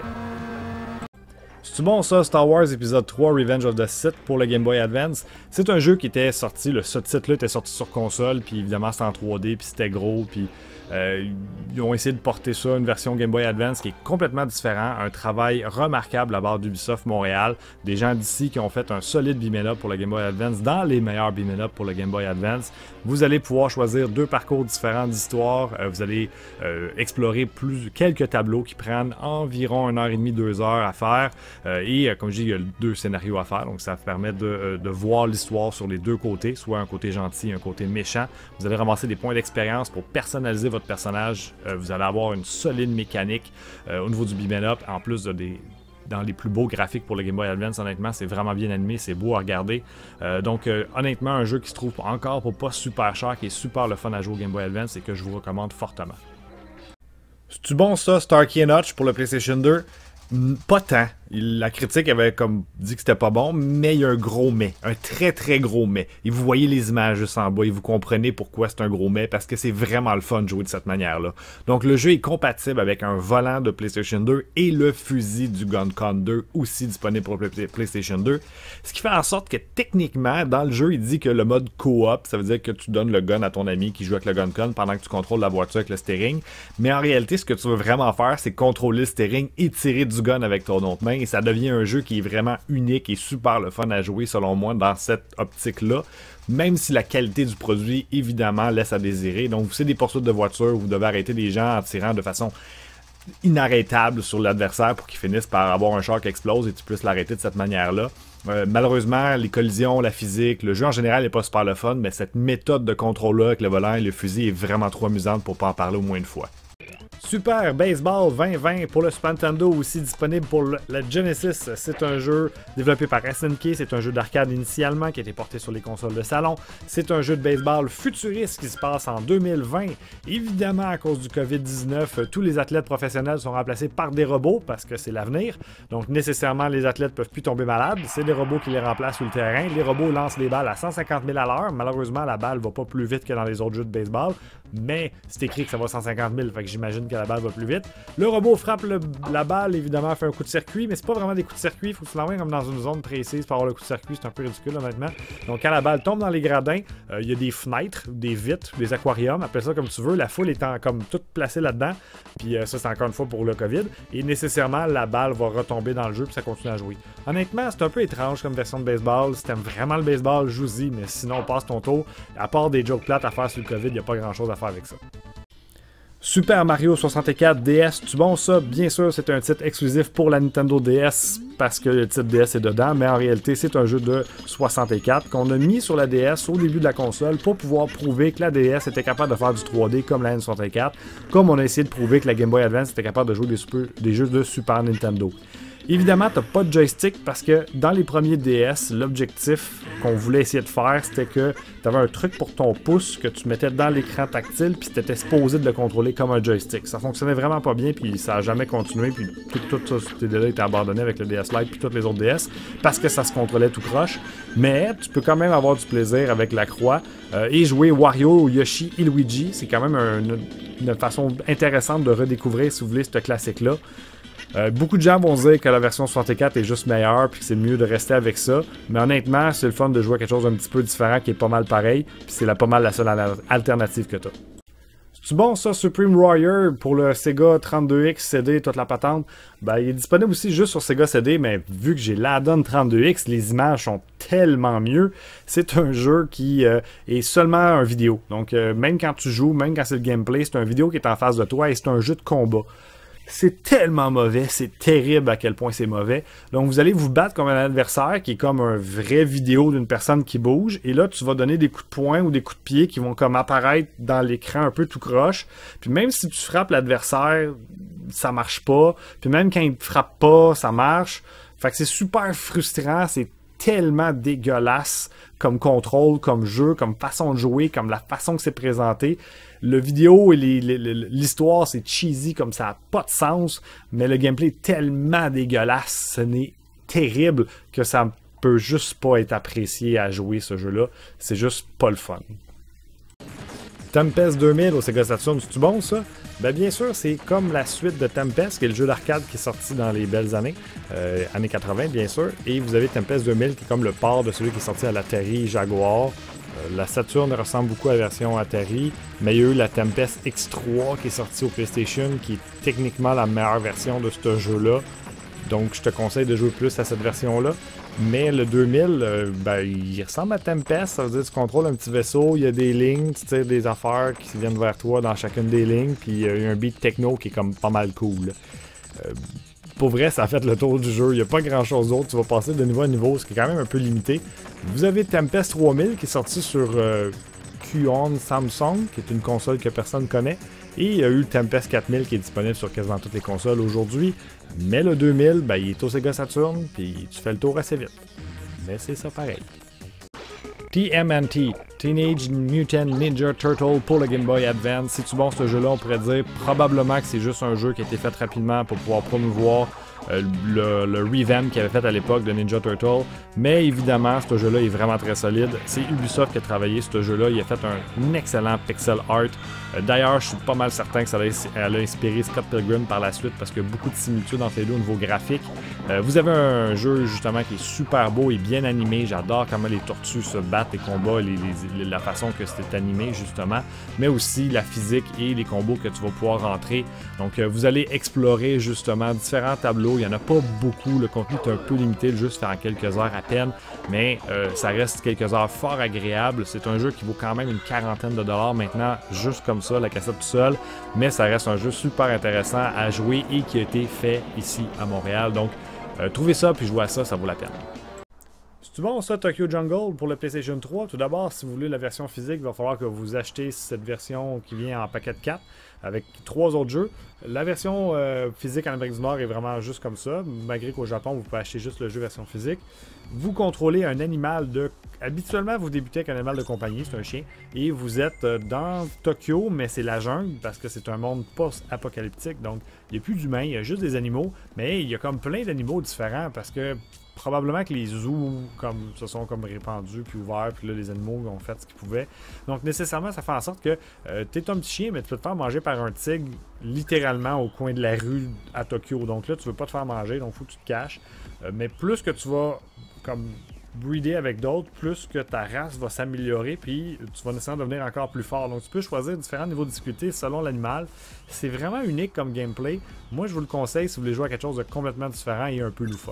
C'est bon ça, Star Wars épisode trois Revenge of the Sith pour le Game Boy Advance. C'est un jeu qui était sorti, le, ce titre-là était sorti sur console, puis évidemment c'était en trois D, puis c'était gros, puis euh, ils ont essayé de porter ça, une version Game Boy Advance qui est complètement différent, un travail remarquable à bord d'Ubisoft Montréal, des gens d'ici qui ont fait un solide beat'em up pour le Game Boy Advance, dans les meilleurs beat'em up pour le Game Boy Advance. Vous allez pouvoir choisir deux parcours différents d'histoire, euh, vous allez euh, explorer plus quelques tableaux qui prennent environ une heure et demie, deux heures à faire. Euh, et euh, comme je dis, il y a deux scénarios à faire, donc ça permet de, euh, de voir l'histoire sur les deux côtés, soit un côté gentil et un côté méchant. Vous allez ramasser des points d'expérience pour personnaliser votre personnage. Euh, vous allez avoir une solide mécanique euh, au niveau du beat'em up, en plus de des... dans les plus beaux graphiques pour le Game Boy Advance, honnêtement, c'est vraiment bien animé, c'est beau à regarder. Euh, donc, euh, honnêtement, un jeu qui se trouve encore pour pas super cher, qui est super le fun à jouer au Game Boy Advance et que je vous recommande fortement. C'est-tu bon ça, Starkey and Hutch pour le PlayStation deux? Pas tant. La critique avait comme dit que c'était pas bon, mais il y a un gros mais, un très très gros mais. Et vous voyez les images juste en bas et vous comprenez pourquoi c'est un gros mais, parce que c'est vraiment le fun de jouer de cette manière-là. Donc le jeu est compatible avec un volant de PlayStation deux et le fusil du GunCon deux, aussi disponible pour le PlayStation deux. Ce qui fait en sorte que techniquement, dans le jeu, il dit que le mode coop, ça veut dire que tu donnes le gun à ton ami qui joue avec le GunCon pendant que tu contrôles la voiture avec le steering. Mais en réalité, ce que tu veux vraiment faire, c'est contrôler le steering et tirer du gun avec ton autre main. Et ça devient un jeu qui est vraiment unique et super le fun à jouer selon moi dans cette optique-là, même si la qualité du produit évidemment laisse à désirer. Donc c'est des poursuites de voiture où vous devez arrêter des gens en tirant de façon inarrêtable sur l'adversaire pour qu'il finisse par avoir un char qui explose et tu puisses l'arrêter de cette manière-là. Euh, malheureusement, les collisions, la physique, le jeu en général n'est pas super le fun, mais cette méthode de contrôle-là avec le volant et le fusil est vraiment trop amusante pour pas en parler au moins une fois. Super Baseball vingt vingt pour le Super Nintendo, aussi disponible pour le, la Genesis. C'est un jeu développé par S N K, c'est un jeu d'arcade initialement qui a été porté sur les consoles de salon. C'est un jeu de baseball futuriste qui se passe en deux mille vingt. Évidemment, à cause du covid dix-neuf, tous les athlètes professionnels sont remplacés par des robots parce que c'est l'avenir. Donc nécessairement, les athlètes peuvent plus tomber malades. C'est des robots qui les remplacent sur le terrain. Les robots lancent les balles à cent cinquante mille à l'heure. Malheureusement, la balle va pas plus vite que dans les autres jeux de baseball, mais c'est écrit que ça va cent cinquante mille, fait que j'imagine que la balle va plus vite. Le robot frappe le, la balle, évidemment, fait un coup de circuit, mais c'est pas vraiment des coups de circuit, il faut se l'envoyer comme dans une zone précise pour avoir le coup de circuit, c'est un peu ridicule honnêtement. Donc quand la balle tombe dans les gradins, euh, il y a des fenêtres, des vitres, des aquariums, appelle ça comme tu veux, la foule étant comme toute placée là-dedans, puis euh, ça c'est encore une fois pour le COVID, et nécessairement la balle va retomber dans le jeu puis ça continue à jouer. Honnêtement, c'est un peu étrange comme version de baseball, si t'aimes vraiment le baseball, joue-y, mais sinon passe ton tour, à part des jokes plates à faire sur le COVID, il n'y a pas grand chose à faire avec ça. Super Mario soixante-quatre D S, tu bon ça? Bien sûr, c'est un titre exclusif pour la Nintendo D S parce que le titre D S est dedans, mais en réalité, c'est un jeu de soixante-quatre qu'on a mis sur la D S au début de la console pour pouvoir prouver que la D S était capable de faire du trois D comme la N soixante-quatre, comme on a essayé de prouver que la Game Boy Advance était capable de jouer des, super, des jeux de Super Nintendo. Évidemment, t'as pas de joystick parce que dans les premiers D S, l'objectif qu'on voulait essayer de faire, c'était que t'avais un truc pour ton pouce que tu mettais dans l'écran tactile puis t'étais supposé de le contrôler comme un joystick. Ça fonctionnait vraiment pas bien puis ça a jamais continué puis tout, tout ça, cette idée-là a été abandonné avec le D S Lite puis toutes les autres D S parce que ça se contrôlait tout croche. Mais tu peux quand même avoir du plaisir avec la croix euh, et jouer Wario, Yoshi et Luigi. C'est quand même un, une, une façon intéressante de redécouvrir, si vous voulez, ce classique-là. Euh, beaucoup de gens vont dire que la version soixante-quatre est juste meilleure puis que c'est mieux de rester avec ça, mais honnêtement, c'est le fun de jouer à quelque chose d'un petit peu différent qui est pas mal pareil, puis c'est la, pas mal la seule alternative que t'as. C'est bon ça, Supreme Warrior pour le Sega trente-deux X C D, toute la patente? Ben, il est disponible aussi juste sur Sega C D, mais vu que j'ai l'add-on trente-deux X, les images sont tellement mieux. C'est un jeu qui euh, est seulement un vidéo. Donc, euh, même quand tu joues, même quand c'est le gameplay, c'est un vidéo qui est en face de toi et c'est un jeu de combat. c'est tellement mauvais, c'est terrible à quel point c'est mauvais. Donc vous allez vous battre comme un adversaire qui est comme un vrai vidéo d'une personne qui bouge, et là tu vas donner des coups de poing ou des coups de pied qui vont comme apparaître dans l'écran un peu tout croche. Puis même si tu frappes l'adversaire, ça marche pas. Puis même quand il te frappe pas, ça marche. Fait que c'est super frustrant, c'est tellement dégueulasse comme contrôle, comme jeu, comme façon de jouer, comme la façon que c'est présenté. Le vidéo et l'histoire, c'est cheesy, comme ça n'a pas de sens, mais le gameplay est tellement dégueulasse, ce n'est terrible que ça peut juste pas être apprécié à jouer ce jeu-là. C'est juste pas le fun. Tempest deux mille au Sega Saturn, c'est-tu bon ça? Ben bien sûr, c'est comme la suite de Tempest, qui est le jeu d'arcade qui est sorti dans les belles années, euh, années quatre-vingt bien sûr, et vous avez Tempest deux mille qui est comme le port de celui qui est sorti à l'Atari Jaguar. Euh, la Saturn ressemble beaucoup à la version Atari, mais il y a eu la Tempest X trois qui est sortie au PlayStation, qui est techniquement la meilleure version de ce jeu-là. Donc je te conseille de jouer plus à cette version-là. Mais le deux mille, euh, ben, il ressemble à Tempest, ça veut dire que tu contrôles un petit vaisseau, il y a des lignes, tu tires des affaires qui viennent vers toi dans chacune des lignes, puis il y a un beat techno qui est comme pas mal cool. Euh, pour vrai, ça a fait le tour du jeu, il n'y a pas grand chose d'autre, tu vas passer de niveau à niveau, ce qui est quand même un peu limité. Vous avez Tempest trois mille qui est sorti sur euh, Q-On Samsung, qui est une console que personne connaît. Et il y a eu le Tempest quatre mille qui est disponible sur quasiment toutes les consoles aujourd'hui. Mais le deux mille, ben, il est au Sega Saturn, puis tu fais le tour assez vite. Mais c'est ça pareil. T M N T, Teenage Mutant Ninja Turtle pour le Game Boy Advance. Si tu bon ce jeu-là, on pourrait dire probablement que c'est juste un jeu qui a été fait rapidement pour pouvoir promouvoir Euh, le, le revamp qu'il avait fait à l'époque de Ninja Turtle, mais évidemment ce jeu-là est vraiment très solide. C'est Ubisoft qui a travaillé ce jeu-là, il a fait un, un excellent pixel art. Euh, D'ailleurs, je suis pas mal certain que ça a, a inspiré Scott Pilgrim par la suite parce qu'il y a beaucoup de similitudes entre les deux au niveau graphique. Euh, vous avez un jeu justement qui est super beau et bien animé, j'adore comment les tortues se battent, les combats, les, les, la façon que c'est animé justement, mais aussi la physique et les combos que tu vas pouvoir rentrer. Donc euh, vous allez explorer justement différents tableaux. Il n'y en a pas beaucoup, le contenu est un peu limité, le jeu se fait en quelques heures à peine, mais euh, ça reste quelques heures fort agréables. C'est un jeu qui vaut quand même une quarantaine de dollars maintenant, juste comme ça, la cassette tout seul, mais ça reste un jeu super intéressant à jouer et qui a été fait ici à Montréal. Donc, euh, trouvez ça puis jouez à ça, ça vaut la peine. C'est bon ça, Tokyo Jungle pour le PlayStation trois. Tout d'abord, si vous voulez la version physique, il va falloir que vous achetez cette version qui vient en paquet de quatre avec trois autres jeux. La version euh, physique en Amérique du Nord est vraiment juste comme ça, malgré qu'au Japon, vous pouvez acheter juste le jeu version physique. Vous contrôlez un animal de... Habituellement, vous débutez avec un animal de compagnie, c'est un chien, et vous êtes dans Tokyo, mais c'est la jungle, parce que c'est un monde post-apocalyptique, donc il n'y a plus d'humains, il y a juste des animaux, mais il y a comme plein d'animaux différents, parce que probablement que les zoos comme, se sont comme répandus puis ouverts, puis là les animaux ont fait ce qu'ils pouvaient. Donc nécessairement, ça fait en sorte que euh, tu es un petit chien, mais tu peux te faire manger par un tigre littéralement au coin de la rue à Tokyo. Donc là, tu veux pas te faire manger, donc il faut que tu te caches. Euh, mais plus que tu vas comme breeder avec d'autres, plus que ta race va s'améliorer, puis tu vas nécessairement devenir encore plus fort. Donc tu peux choisir différents niveaux de difficulté selon l'animal. C'est vraiment unique comme gameplay. Moi, je vous le conseille si vous voulez jouer à quelque chose de complètement différent et un peu loufoque.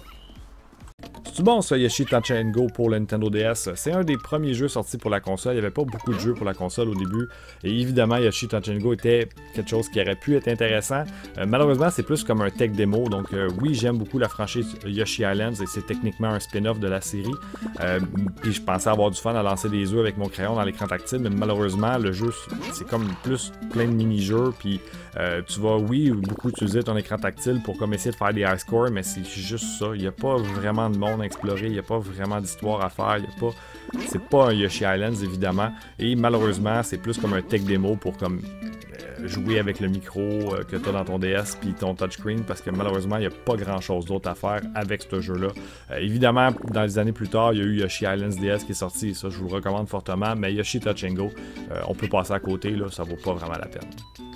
C'est bon ça, Yoshi Touch and Go pour le Nintendo D S. C'est un des premiers jeux sortis pour la console. Il n'y avait pas beaucoup de jeux pour la console au début. Et évidemment, Yoshi Touch and Go était quelque chose qui aurait pu être intéressant. Euh, malheureusement, c'est plus comme un tech démo. Donc euh, oui, j'aime beaucoup la franchise Yoshi Islands et c'est techniquement un spin-off de la série. Euh, puis je pensais avoir du fun à lancer des œufs avec mon crayon dans l'écran tactile, mais malheureusement, le jeu, c'est comme plus plein de mini-jeux. Puis euh, tu vas, oui, beaucoup utiliser ton écran tactile pour comme essayer de faire des high scores, mais c'est juste ça. Il n'y a pas vraiment de monde à explorer, il n'y a pas vraiment d'histoire à faire, il y a pas... c'est pas un Yoshi Islands évidemment, et malheureusement c'est plus comme un tech démo pour comme euh, jouer avec le micro euh, que tu as dans ton D S puis ton touchscreen, parce que malheureusement il n'y a pas grand chose d'autre à faire avec ce jeu là. Euh, évidemment dans les années plus tard il y a eu Yoshi Islands D S qui est sorti, et ça je vous le recommande fortement, mais Yoshi Touch and Go, euh, on peut passer à côté, là, ça vaut pas vraiment la peine.